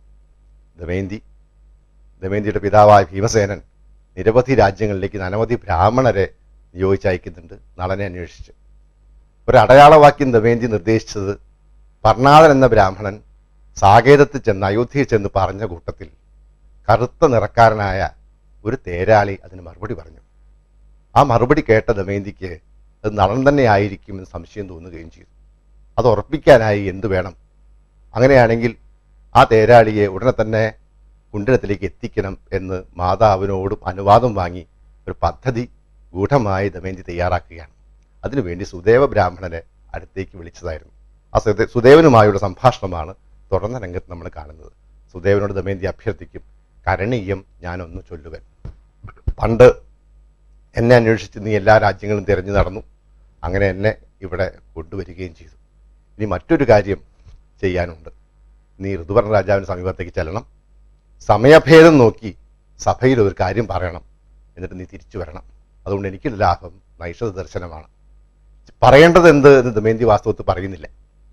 ദമയന്തിയുടെ പിതാവായ ഭീമസേനൻ നിരവധി രാജ്യങ്ങളിലേക്ക് അനവധി ബ്രാഹ്മണരെ നിയോഗിച്ചയക്കുന്നുണ്ട് നളനെ അന്വേഷിച്ച്. ഒരു അടയാളവാക്യം ദമയന്തി നിർദ്ദേശിച്ചത് പർണാദൻ എന്ന ബ്രാഹ്മണൻ സാകേതത്തിൽ ചെന്ന് അയോധ്യയിൽ ചെന്ന് പറഞ്ഞ കൂട്ടത്തിൽ കറുത്ത നിറക്കാരനായ ഒരു തേരാളി അതിന് മറുപടി പറഞ്ഞു. ആ മറുപടി കേട്ട ദമയന്തിക്ക് അത് നളൻ തന്നെ ആയിരിക്കുമെന്ന് സംശയം തോന്നുകയും ചെയ്തു. അത് ഉറപ്പിക്കാനായി എന്തു വേണം? അങ്ങനെയാണെങ്കിൽ ആ തേരാളിയെ ഉടനെ തന്നെ കുണ്ടിടത്തിലേക്ക് എത്തിക്കണം എന്ന് മാതാവിനോടും അനുവാദം വാങ്ങി ഒരു പദ്ധതി ഗൂഢമായി ദമയന്തി തയ്യാറാക്കുകയാണ്. അതിനുവേണ്ടി സുദേവ ബ്രാഹ്മണനെ അടുത്തേക്ക് വിളിച്ചതായിരുന്നു. ആ സുദേവനുമായുള്ള സംഭാഷണമാണ് തുടർന്ന രംഗത്ത് നമ്മൾ കാണുന്നത്. സുദേവനോട് ദമയന്തി അഭ്യർത്ഥിക്കും, കരണീയം ഞാനൊന്ന് ചൊല്ലുവൻ. പണ്ട് എന്നെ അന്വേഷിച്ച് നീ എല്ലാ രാജ്യങ്ങളും തിരഞ്ഞു നടന്നു, അങ്ങനെ എന്നെ ഇവിടെ കൊണ്ടുവരികയും ചെയ്തു. ഇനി മറ്റൊരു കാര്യം ചെയ്യാനുണ്ട്. നീ ഋതുപർണ രാജാവിന് സമീപത്തേക്ക് ചെല്ലണം, സമയഭേദം നോക്കി സഭയിൽ ഒരു കാര്യം പറയണം, എന്നിട്ട് നീ തിരിച്ചു വരണം. അതുകൊണ്ട് എനിക്കുള്ള ലാഭം നൈഷധ ദർശനമാണ്. പറയേണ്ടത് എന്ത് എന്ന് ദമയന്തി വാസ്തവത്തിൽ പറയുന്നില്ല.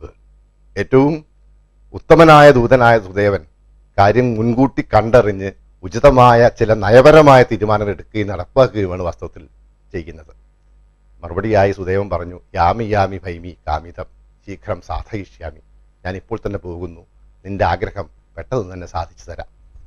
ഏറ്റവും ഉത്തമനായ ദൂതനായ സുദേവൻ കാര്യം മുൻകൂട്ടി കണ്ടറിഞ്ഞ് ഉചിതമായ ചില നയപരമായ തീരുമാനങ്ങൾ എടുക്കുകയും നടപ്പാക്കുകയുമാണ് വാസ്തവത്തിൽ ചെയ്യുന്നത്. മറുപടിയായി സുദേവൻ പറഞ്ഞു, യാമി യാമി ഭൈമി കാമിതം ശീഘ്രം സാധയിഷ്യാമി. ഞാൻ ഇപ്പോൾ തന്നെ പോകുന്നു, നിന്റെ ആഗ്രഹം പെട്ടെന്ന് തന്നെ സാധിച്ചു തരാം.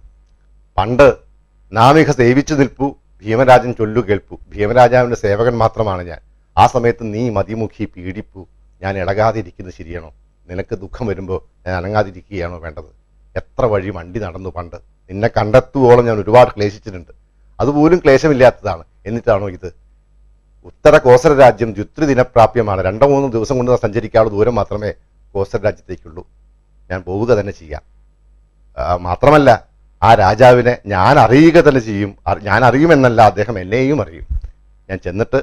പണ്ട് നാമിക സേവിച്ചു നിൽപ്പു, ഭീമരാജൻ ചൊല്ലു കേൾപ്പു. ഭീമരാജാവിൻ്റെ സേവകൻ മാത്രമാണ് ഞാൻ. ആ സമയത്ത് നീ മതിമുഖി പീഡിപ്പു. ഞാൻ ഇളകാതിരിക്കുന്നത് ശരിയാണോ? നിനക്ക് ദുഃഖം വരുമ്പോൾ ഞാൻ അനങ്ങാതിരിക്കുകയാണോ വേണ്ടത്? എത്ര വഴി വണ്ടി നടന്നു പണ്ട്. നിന്നെ കണ്ടെത്തുവോളം ഞാൻ ഒരുപാട് ക്ലേശിച്ചിട്ടുണ്ട്. അതുപോലും ക്ലേശമില്ലാത്തതാണ്. എന്നിട്ടാണോ ഇത്? ഉത്തര കോസല രാജ്യം ദ്വിത്രി ദിനപ്രാപ്യമാണ്. 2-3 ദിവസം കൊണ്ട് സഞ്ചരിക്കാനുള്ള ദൂരം മാത്രമേ കോസല രാജ്യത്തേക്കുള്ളൂ. ഞാൻ പോവുക തന്നെ ചെയ്യാം. മാത്രമല്ല ആ രാജാവിനെ ഞാൻ അറിയുക തന്നെ ചെയ്യും. ഞാൻ അറിയുമെന്നല്ല, അദ്ദേഹം എന്നെയും അറിയും. ഞാൻ ചെന്നിട്ട്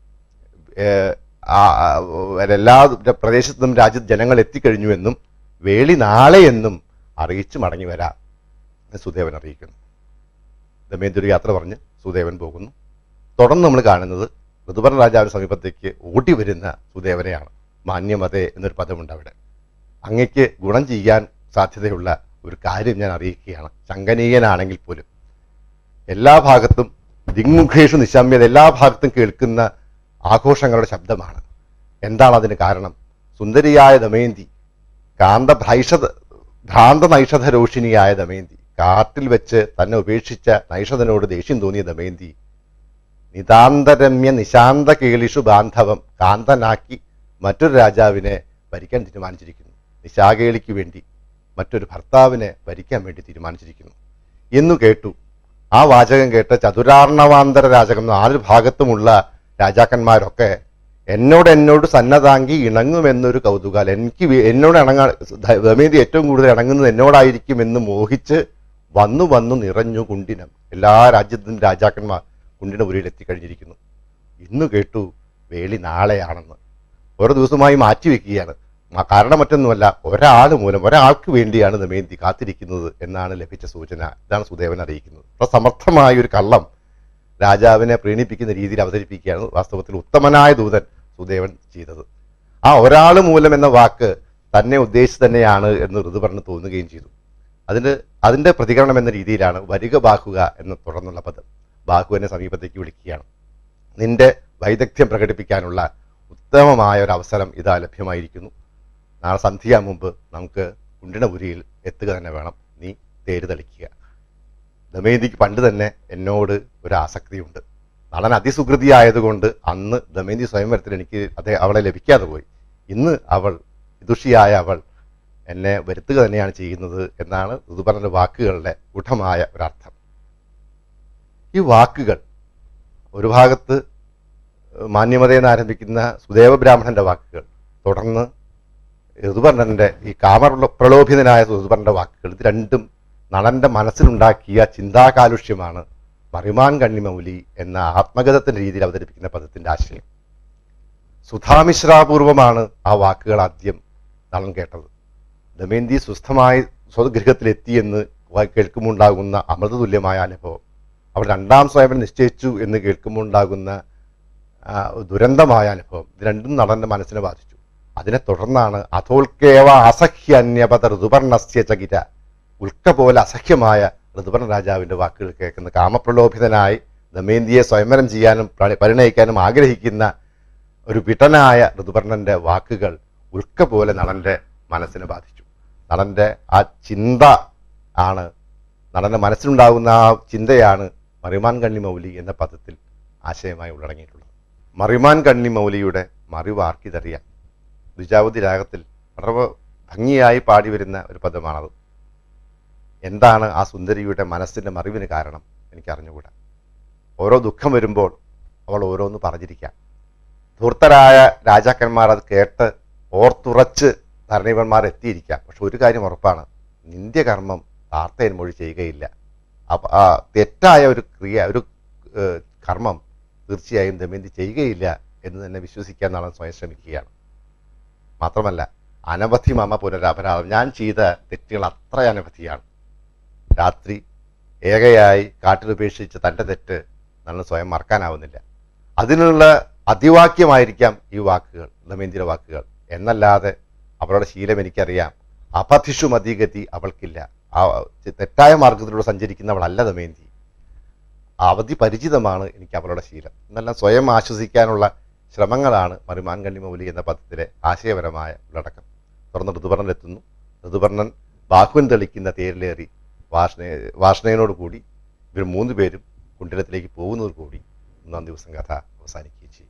എല്ലാ പ്രദേശത്തും രാജ്യത്ത് ജനങ്ങൾ എത്തിക്കഴിഞ്ഞുവെന്നും വേളി നാളെ എന്നും അറിയിച്ചു മടങ്ങി വരാം സുദേവൻ അറിയിക്കുന്നു. ദമയന്തി ഒരു യാത്ര പറഞ്ഞ് സുദേവൻ പോകുന്നു. തുടർന്ന് നമ്മൾ കാണുന്നത് ഋതുപർണ രാജാവിന് സമീപത്തേക്ക് ഓടി വരുന്ന സുദേവനെയാണ്. മാന്യമതേ എന്നൊരു പദമുണ്ട് അവിടെ. അങ്ങയ്ക്ക് ഗുണം ചെയ്യാൻ സാധ്യതയുള്ള ഒരു കാര്യം ഞാൻ അറിയിക്കുകയാണ്. ശങ്കനീയനാണെങ്കിൽ പോലും എല്ലാ ഭാഗത്തും ദിങ്മുഖേഷു നിശമ്യത, എല്ലാ ഭാഗത്തും കേൾക്കുന്ന ആഘോഷങ്ങളുടെ ശബ്ദമാണ്. എന്താണ് അതിന് കാരണം? സുന്ദരിയായ ദമയന്തി, ഭ്രാന്ത നൈഷധ രോഷിണിയായ ദമയന്തി, കാട്ടിൽ വെച്ച് തന്നെ ഉപേക്ഷിച്ച നൈഷധനോട് ദേഷ്യം തോന്നിയ ദമയന്തി നിതാന്തരമ്യ നിശാന്ത കേളിഷു ബാന്ധവം കാന്തനാക്കി മറ്റൊരു രാജാവിനെ ഭരിക്കാൻ തീരുമാനിച്ചിരിക്കുന്നു. നിശാകേളിക്ക് വേണ്ടി മറ്റൊരു ഭർത്താവിനെ ഭരിക്കാൻ വേണ്ടി തീരുമാനിച്ചിരിക്കുന്നു എന്നു കേട്ടു. ആ വാചകം കേട്ട് ചതുരാർണവാന്തര രാജകം 4 ഭാഗത്തുമുള്ള രാജാക്കന്മാരൊക്കെ എന്നോട് സന്നദ്ധാങ്കി ഇണങ്ങുമെന്നൊരു കൗതുകാൽ, എന്നോട് ദമയന്തി ഏറ്റവും കൂടുതൽ ഇണങ്ങുന്നത് എന്നോടായിരിക്കുമെന്ന് മോഹിച്ച് വന്നു നിറഞ്ഞു കുണ്ടിനം. എല്ലാ രാജ്യത്തും രാജാക്കന്മാർ കുണ്ടിനപുരിയിൽ എത്തിക്കഴിഞ്ഞിരിക്കുന്നു. ഇന്ന് കേട്ടു വേളി നാളെയാണെന്ന്. ഓരോ ദിവസമായി മാറ്റിവെക്കുകയാണ്. കാരണം മറ്റൊന്നുമല്ല, ഒരാൾക്ക് വേണ്ടിയാണ് ദമയന്തി കാത്തിരിക്കുന്നത് എന്നാണ് ലഭിച്ച സൂചന. ഇതാണ് സുദേവൻ അറിയിക്കുന്നത്. അത്ര സമർത്ഥമായ ഒരു കള്ളം രാജാവിനെ പ്രീണിപ്പിക്കുന്ന രീതിയിൽ അവതരിപ്പിക്കുകയാണ് വാസ്തവത്തിൽ ഉത്തമനായ ദൂതൻ സുദേവൻ ചെയ്തത്. ആ ഒരാൾ മൂലം എന്ന വാക്ക് തന്നെ ഉദ്ദേശിച്ച് തന്നെയാണ് എന്ന് ഋതുപർണ തോന്നുകയും ചെയ്തു. അതിൻ്റെ പ്രതികരണം എന്ന രീതിയിലാണ് വരിക ബാഹുക എന്ന് തുടർന്നുള്ള പദം. ബാഹുവിനെ സമീപത്തേക്ക് വിളിക്കുകയാണ്. നിന്റെ വൈദഗ്ധ്യം പ്രകടിപ്പിക്കാനുള്ള ഉത്തമമായ ഒരു അവസരം ഇതാ ലഭ്യമായിരിക്കുന്നു. നാളെ സന്ധ്യ മുമ്പ് നമുക്ക് കുണ്ടിനപുരിയിൽ എത്തുക തന്നെ വേണം. നീ തേര് തളിക്കുക. ദമയന്തിക്ക് പണ്ട് തന്നെ എന്നോട് ഒരു ആസക്തിയുണ്ട്. നളൻ അതിസുകൃതിയായതുകൊണ്ട് അന്ന് ദമയന്തി സ്വയംവരത്തിൽ എനിക്ക് അവളെ ലഭിക്കാതെ പോയി. ഇന്ന് അവൾ വിദുഷിയായ അവൾ എന്നെ വരുത്തുക തന്നെയാണ് ചെയ്യുന്നത് എന്നാണ് ഋതുപർണന്റെ വാക്കുകളുടെ ഗൂഢമായ ഒരർത്ഥം. ഈ വാക്കുകൾ ഒരു ഭാഗത്ത് മാന്യമതയെന്ന് ആരംഭിക്കുന്ന സുദേവ ബ്രാഹ്മണന്റെ വാക്കുകൾ, തുടർന്ന് ഋതുപർണന്റെ ഈ കാമപ്രലോഭിതനായ ഋതുപർണന്റെ വാക്കുകൾ, ഇത് രണ്ടും നളന്റെ മനസ്സിലുണ്ടാക്കിയ ചിന്താകാലുഷ്യമാണ് മറിമാൻ കണ്ണിമൗലി എന്ന ആത്മഗതത്തിന്റെ രീതിയിൽ അവതരിപ്പിക്കുന്ന പദത്തിന്റെ ആശയം. സുധാമിശ്രാപൂർവമാണ് ആ വാക്കുകൾ ആദ്യം നളൻ കേട്ടത്. ദമയന്തി സ്വസ്ഥമായി സ്വഗൃഹത്തിലെത്തിയെന്ന് കേൾക്കുമ്പോണ്ടാകുന്ന അമൃതതുല്യമായ അനുഭവം, അവൾ രണ്ടാം സ്വയംവരം നിശ്ചയിച്ചു എന്ന് കേൾക്കുമ്പോണ്ടാകുന്ന ദുരന്തമായ അനുഭവം, ഇത് രണ്ടും നളന്റെ മനസ്സിനെ ബാധിച്ചു. അതിനെ തുടർന്നാണ് അഥോൽക്കേവ അസഹ്യന്യപത ഋതുപർണസ്യ ചകിര, ഉൽക്ക പോലെ അസഹ്യമായ ഋതുപർണ രാജാവിന്റെ വാക്കുകൾ കേൾക്കുന്ന, കാമപ്രലോഭിതനായി ദമയന്തിയെ സ്വയംവരം ചെയ്യാനും പരിണയിക്കാനും ആഗ്രഹിക്കുന്ന ഒരു വിടനായ ഋതുപർണന്റെ വാക്കുകൾ ഉൽക്ക പോലെ നളന്റെ മനസ്സിനെ ബാധിച്ചു. നളന്റെ ആ ചിന്ത ആണ്, നളന്റെ മനസ്സിലുണ്ടാകുന്ന ആ ചിന്തയാണ് മറിമാൻ കണ്ണിമൗലി എന്ന പദത്തിൽ ആശയമായി ഉള്ളടങ്ങിയിട്ടുള്ളത്. മറിമാൻ കണ്ണിമൗലിയുടെ മറിവാർക്കിതറിയാം ദ്വിജാവതി രാഗത്തിൽ വളരെ ഭംഗിയായി പാടി വരുന്ന ഒരു പദമാണത്. എന്താണ് ആ സുന്ദരിയുടെ മനസ്സിൻ്റെ മറിവിന് കാരണം എനിക്കറിഞ്ഞുകൂടാ. ഓരോ ദുഃഖം വരുമ്പോൾ അവൾ ഓരോന്ന് പറഞ്ഞിരിക്കാം. ധൂർത്തരായ രാജാക്കന്മാർ അത് കേട്ട് ഓർത്തുറച്ച് ധരണീപന്മാർ എത്തിയിരിക്കാം. പക്ഷെ ഒരു കാര്യം ഉറപ്പാണ്, നിന്ദ്യകർമ്മം വാർത്തയൻ മൊഴി ചെയ്യുകയില്ല. തെറ്റായ ഒരു ക്രിയ, ഒരു കർമ്മം തീർച്ചയായും ദമയന്തി ചെയ്യുകയില്ല എന്ന് തന്നെ വിശ്വസിക്കാൻ നാളെ സ്വയം ശ്രമിക്കുകയാണ്. മാത്രമല്ല, അനവധി മമ പുനരപരാധം, ഞാൻ ചെയ്ത തെറ്റുകൾ അത്ര അനവധിയാണ്. രാത്രി ഏകയായി കാട്ടിലുപേക്ഷിച്ച തൻ്റെ തെറ്റ് നമ്മൾ സ്വയം മറക്കാനാവുന്നില്ല. അതിനുള്ള അതിവാക്യമായിരിക്കാം ഈ വാക്കുകൾ, ദമയന്തിയുടെ വാക്കുകൾ എന്നല്ലാതെ അവളുടെ ശീലം എനിക്കറിയാം. അപഥിഷു മതിഗതി അവൾക്കില്ല. ആ തെറ്റായ മാർഗത്തിലൂടെ സഞ്ചരിക്കുന്നവളല്ല ദമയന്തി. അവധി പരിചിതമാണ് എനിക്ക് അവളുടെ ശീലം എന്നെല്ലാം സ്വയം ആശ്വസിക്കാനുള്ള ശ്രമങ്ങളാണ് മറിമാൻ കണ്ണിമൗലി എന്ന പദത്തിലെ ആശയപരമായ ഉള്ളടക്കം. തുറന്ന് ഋതുപർണനെത്തുന്നു. ഋതുപർണൻ ബാഹുവിൻ തെളിക്കുന്ന തേരിലേറി വാർഷ്ണയനോട് കൂടി ഇവർ 3 പേരും കുണ്ടിലത്തിലേക്ക് പോകുന്നതോട് കൂടി 1-ാം ദിവസം കഥ അവസാനിക്കുകയും ചെയ്യും.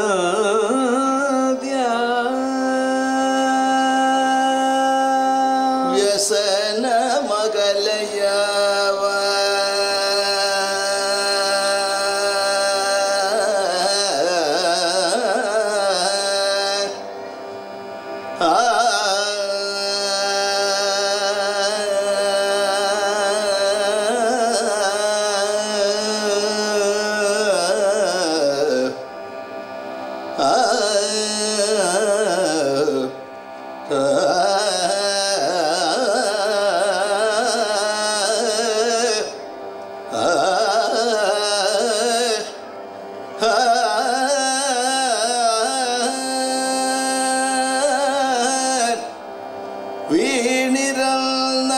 വ്യസന മകലയാവ വീണിരന്ന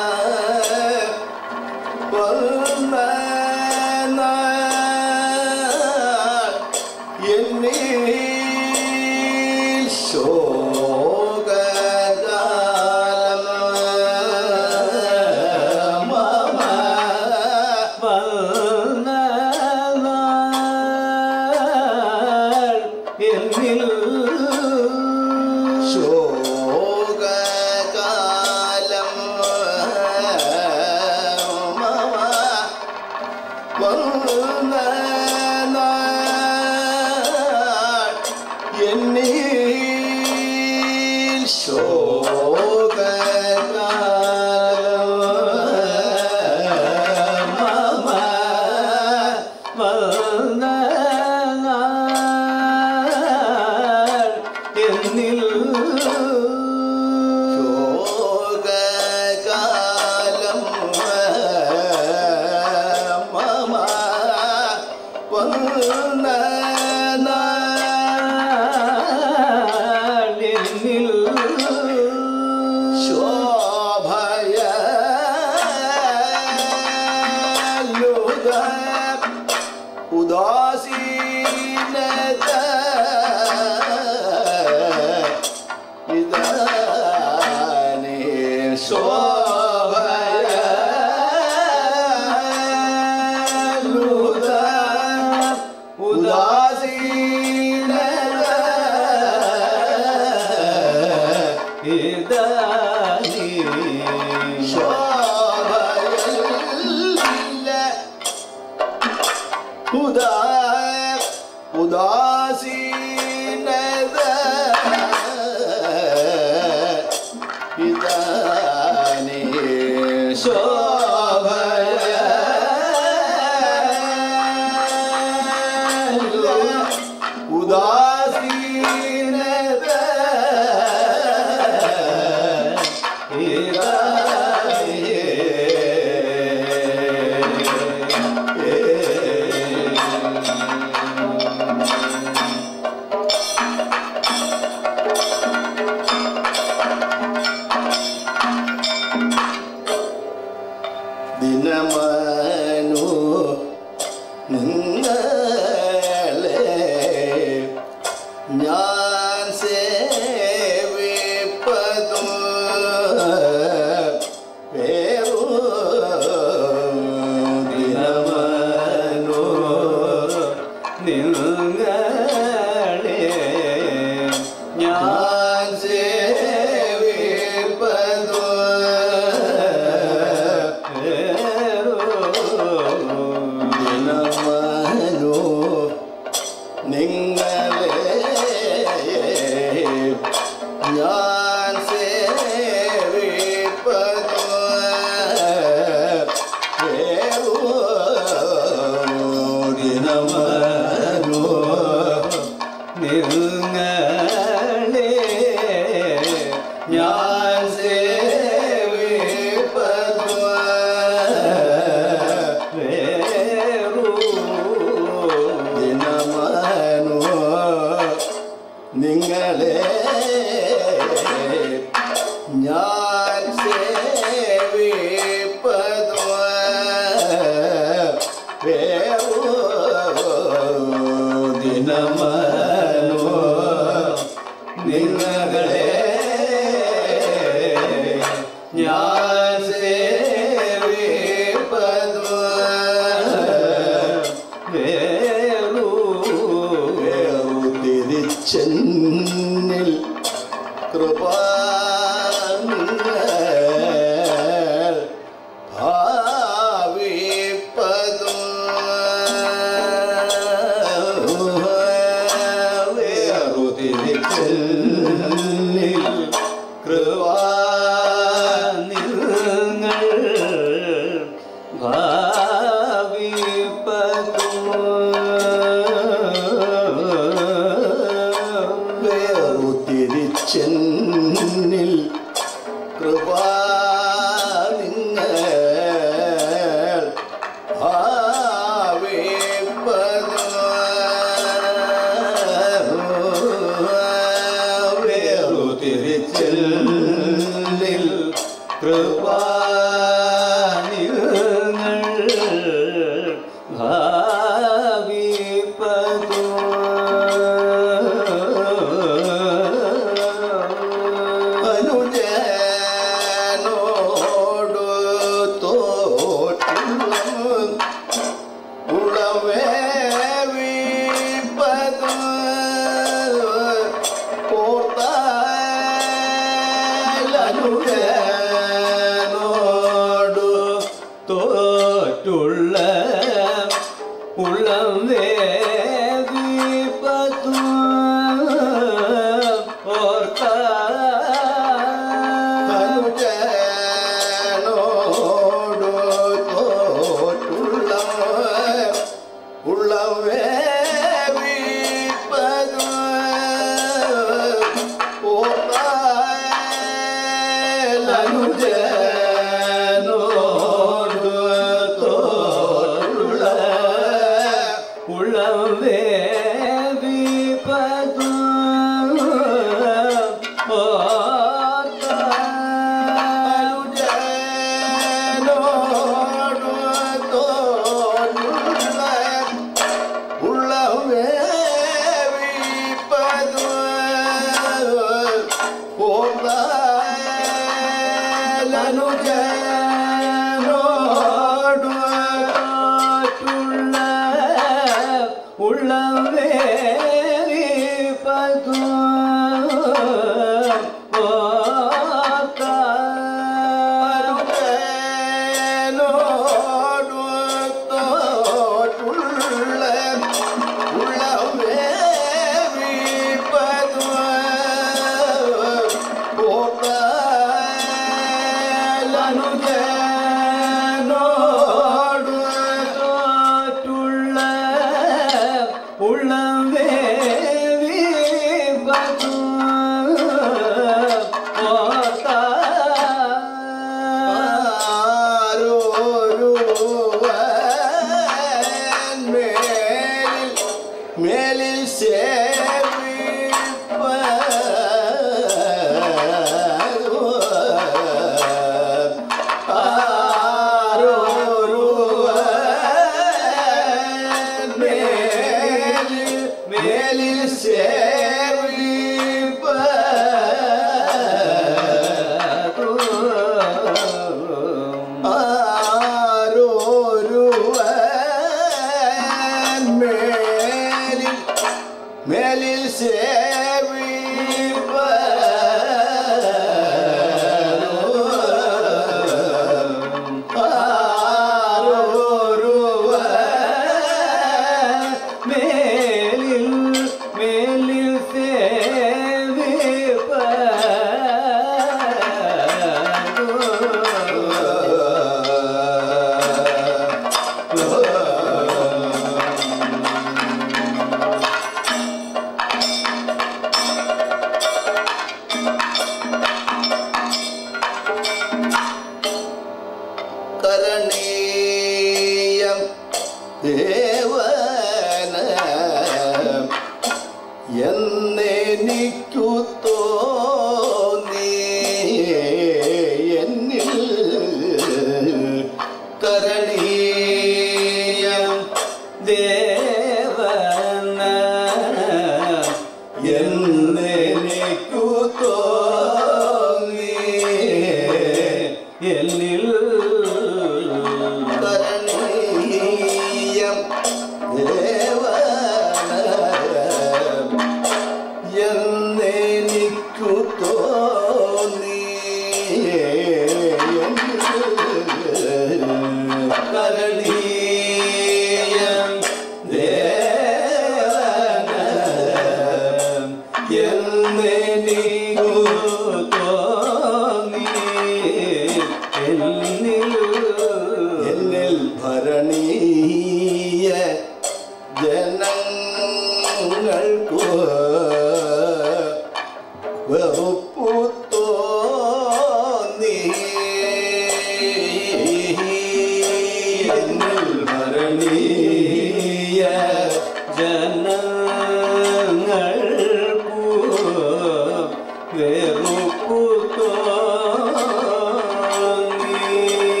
വെറുപ്പു തോന്നി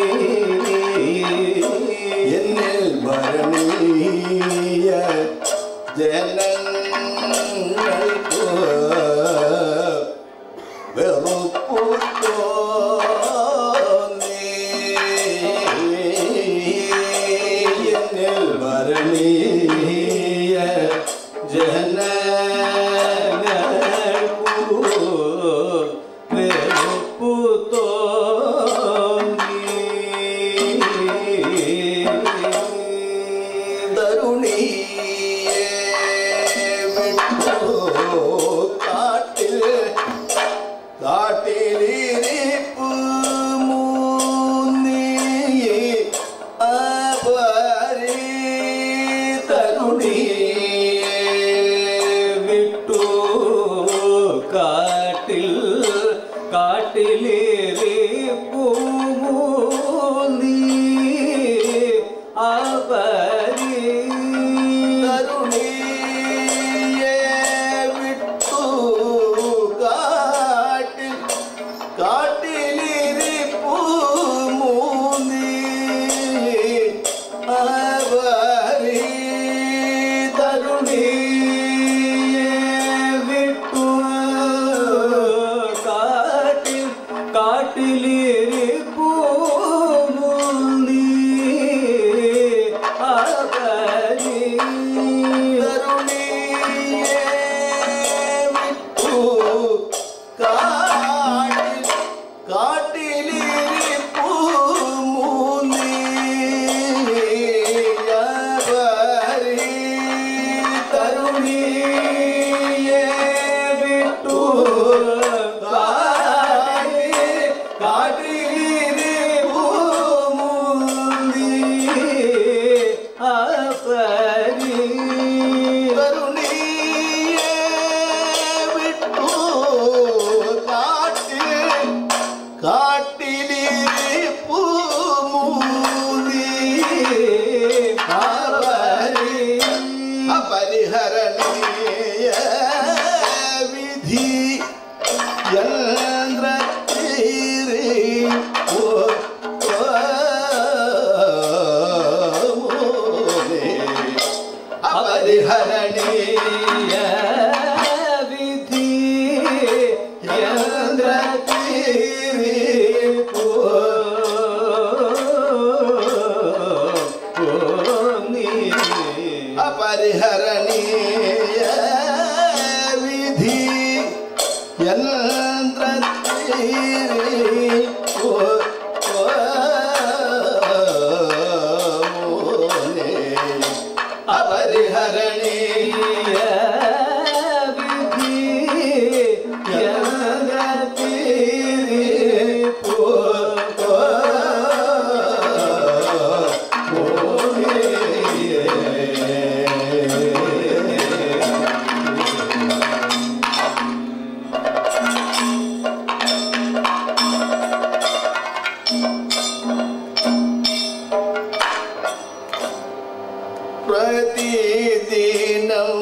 प्रतिदिनं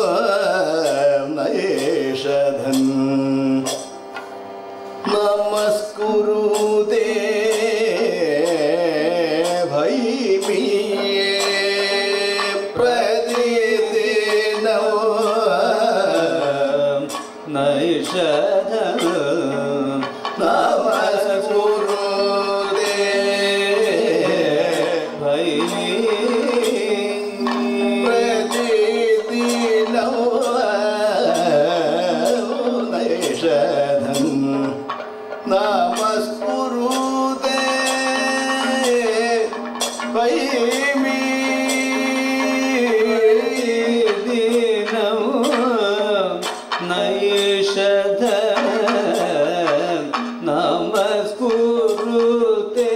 नैषधं नमस्कुरुते भैमिये प्रतिदिनं नैषधं नमस्कुरुते नमस्कुरुते प्रतिदिनं नैषधं नमस्कुरुते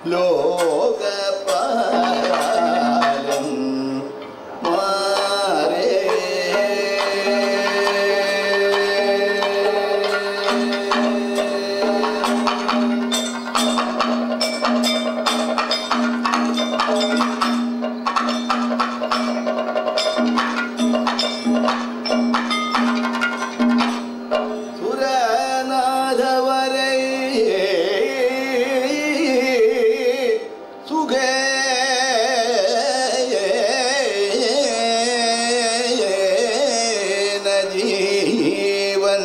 ലോകപാലം മാരേ സുരനാഥവരേ സുഖേ ജീവൻ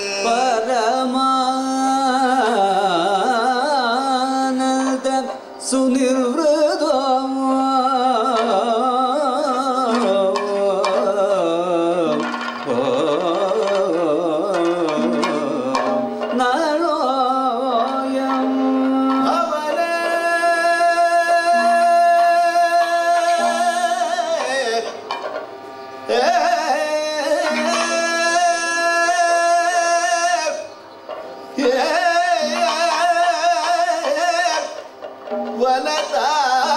പരമാനന്ദ സുനിർവൃത നാളോയം അവനെ വനതാ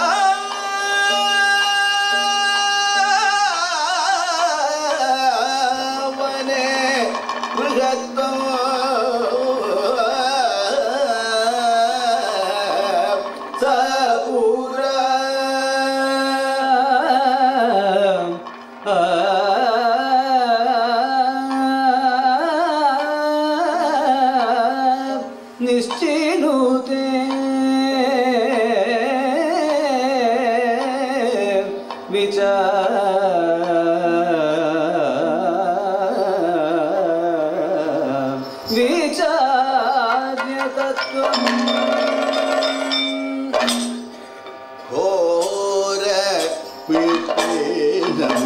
വനെ ബൃഹത്തോ സപുര നിശ്ചിനുതേ വിചാര്യതത്വം ഘോര വിപീനം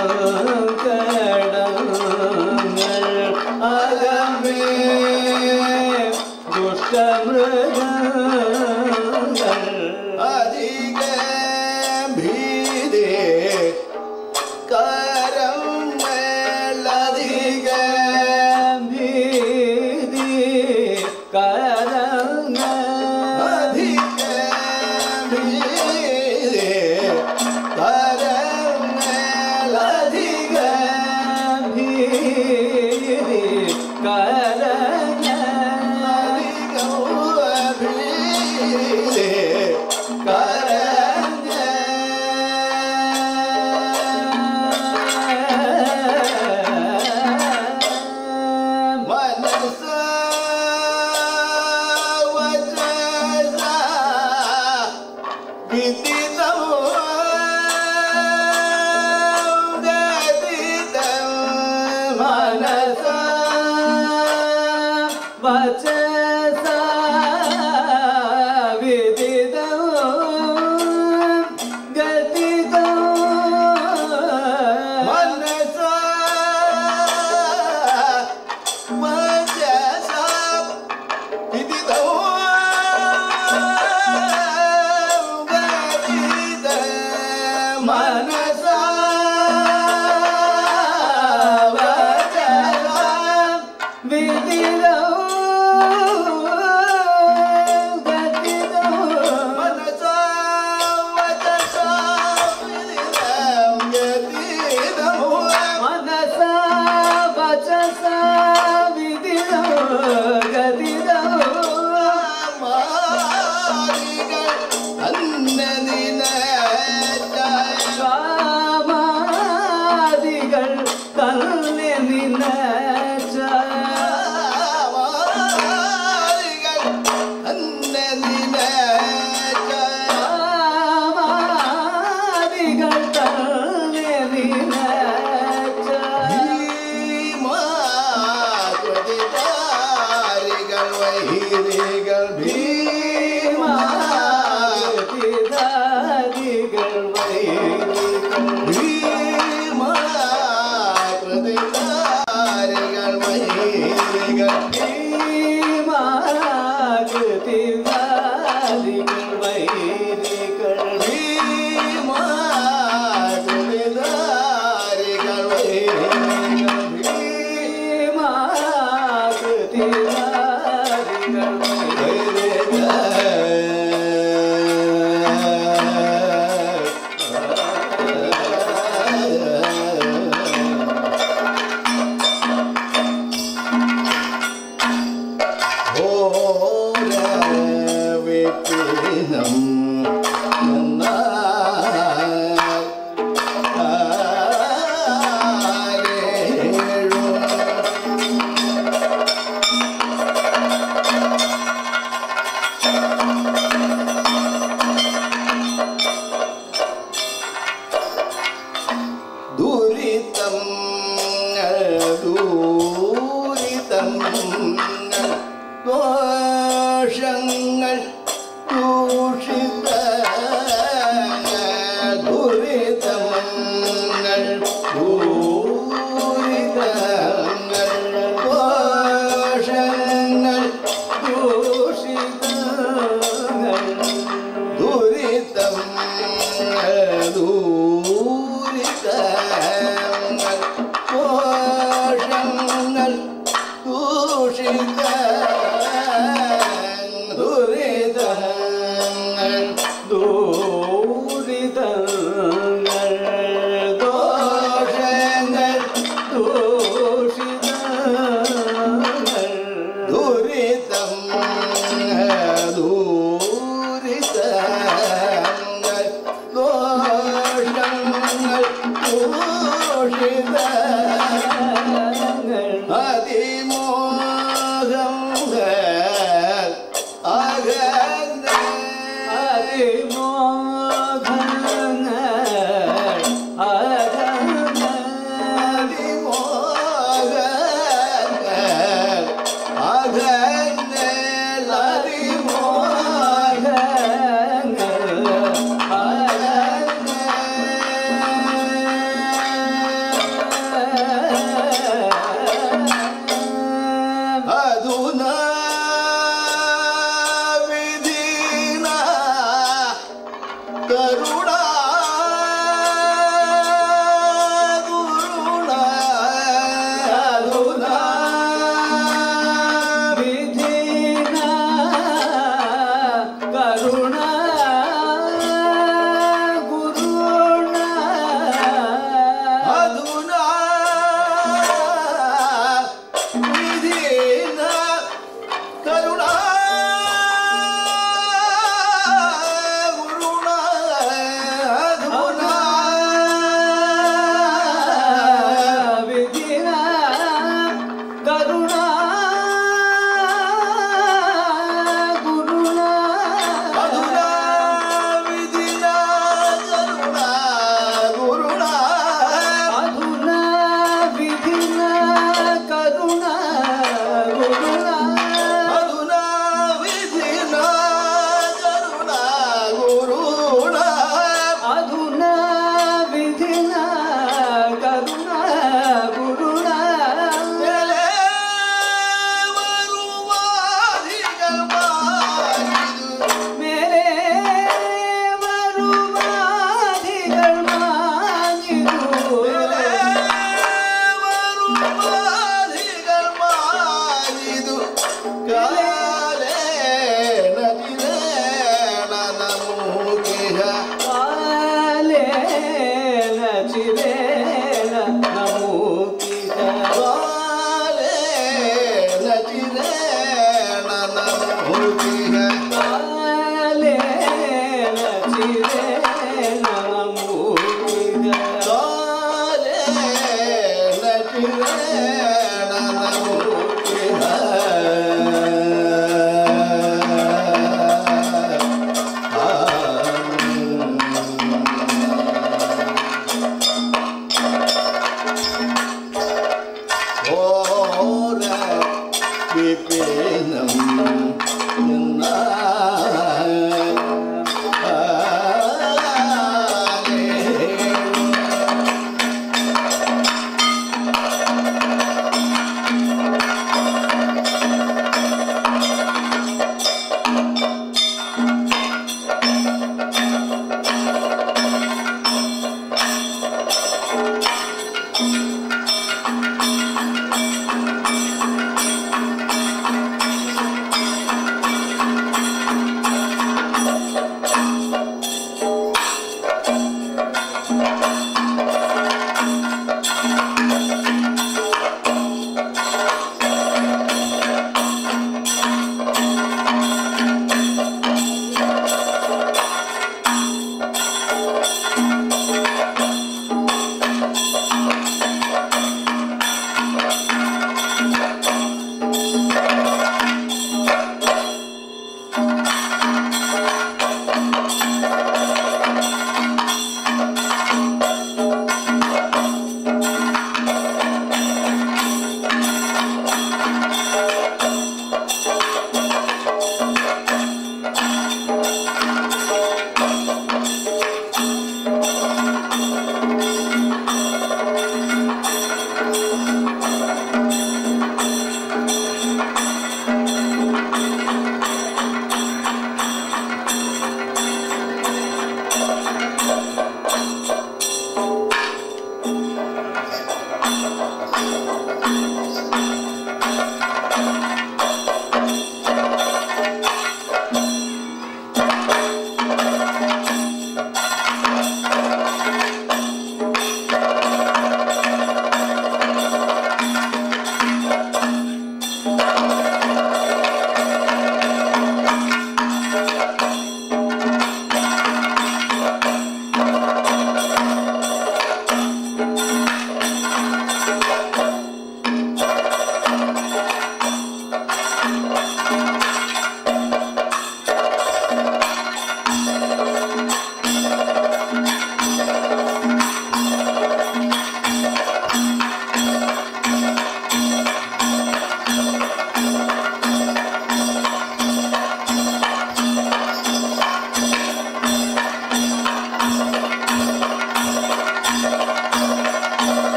സങ്കടങ്ങൾ അകമേ ദുഷ്ടമൃഗങ്ങൾ അധിക ഭീതി കരം മേലധിക ഭീതി കരങ്ങൾ അധിക ഭീതി കരം മേലധിക ഭീതി കരങ്ങൾ ദോഷങ്ങൾ ദൂഷിത ദുരിതങ്ങൾ ദൂരിതങ്ങൾ ദോഷങ്ങൾ ദൂഷിതങ്ങൾ ദുരിതങ്ങൾ ദൂരിതങ്ങൾ ദോഷങ്ങൾ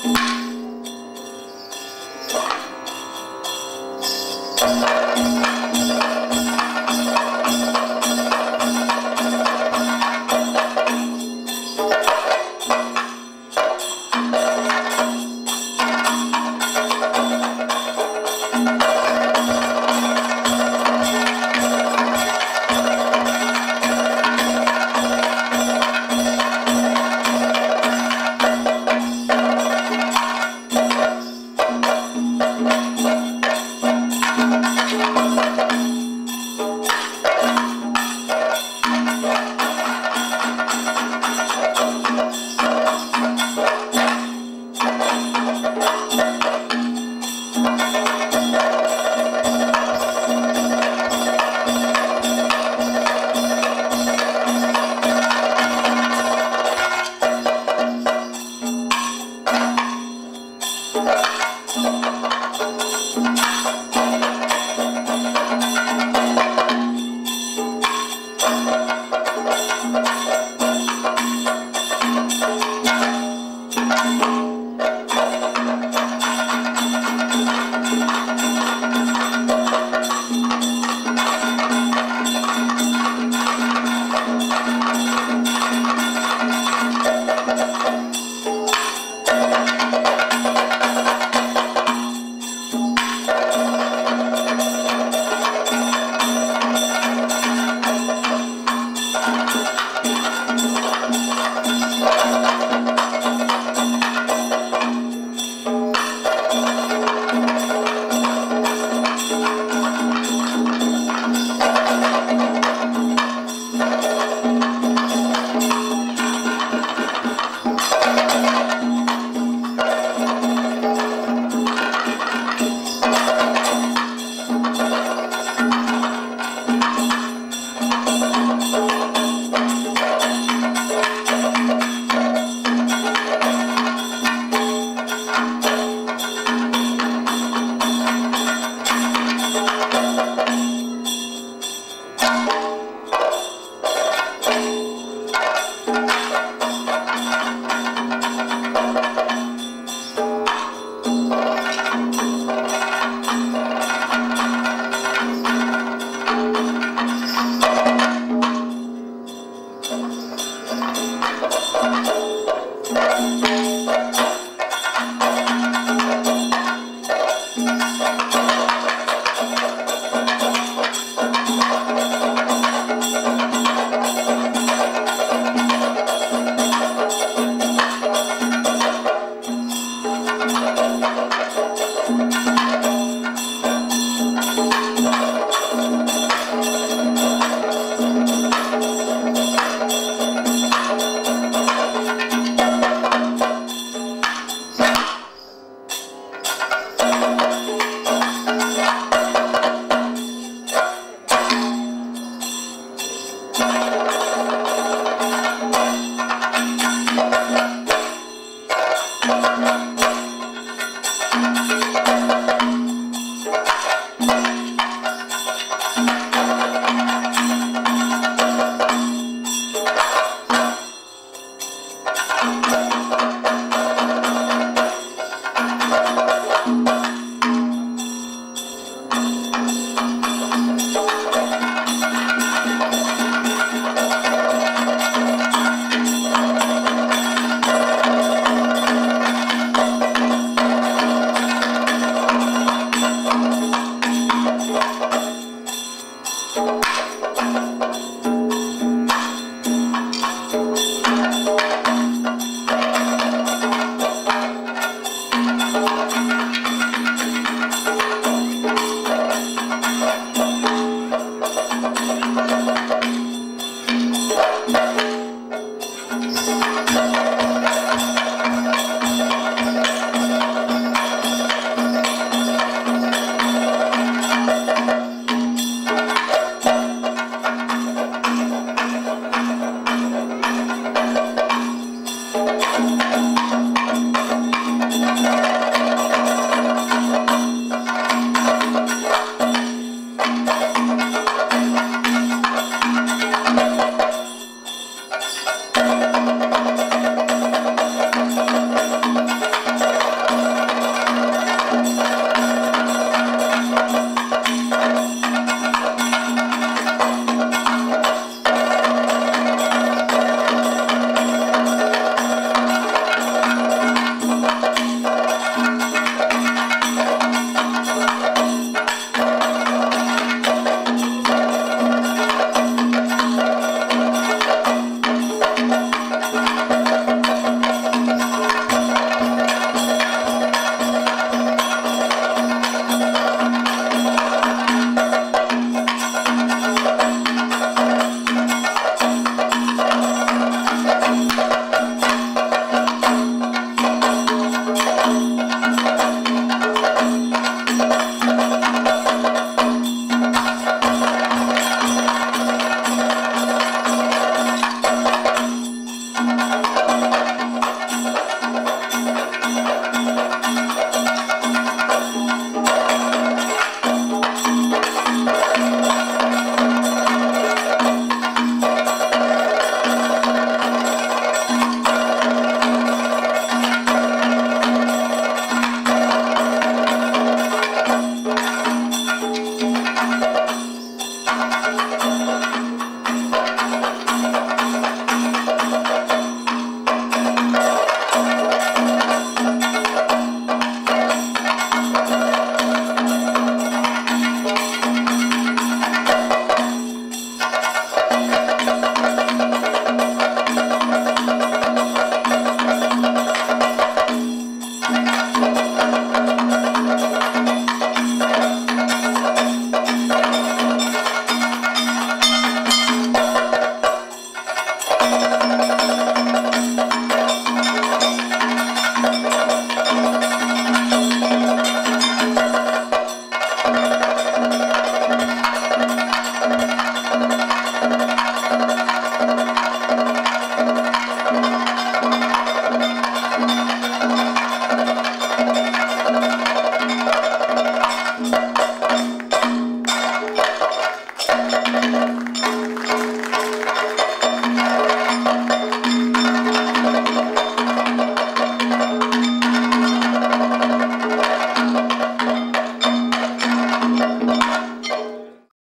ആ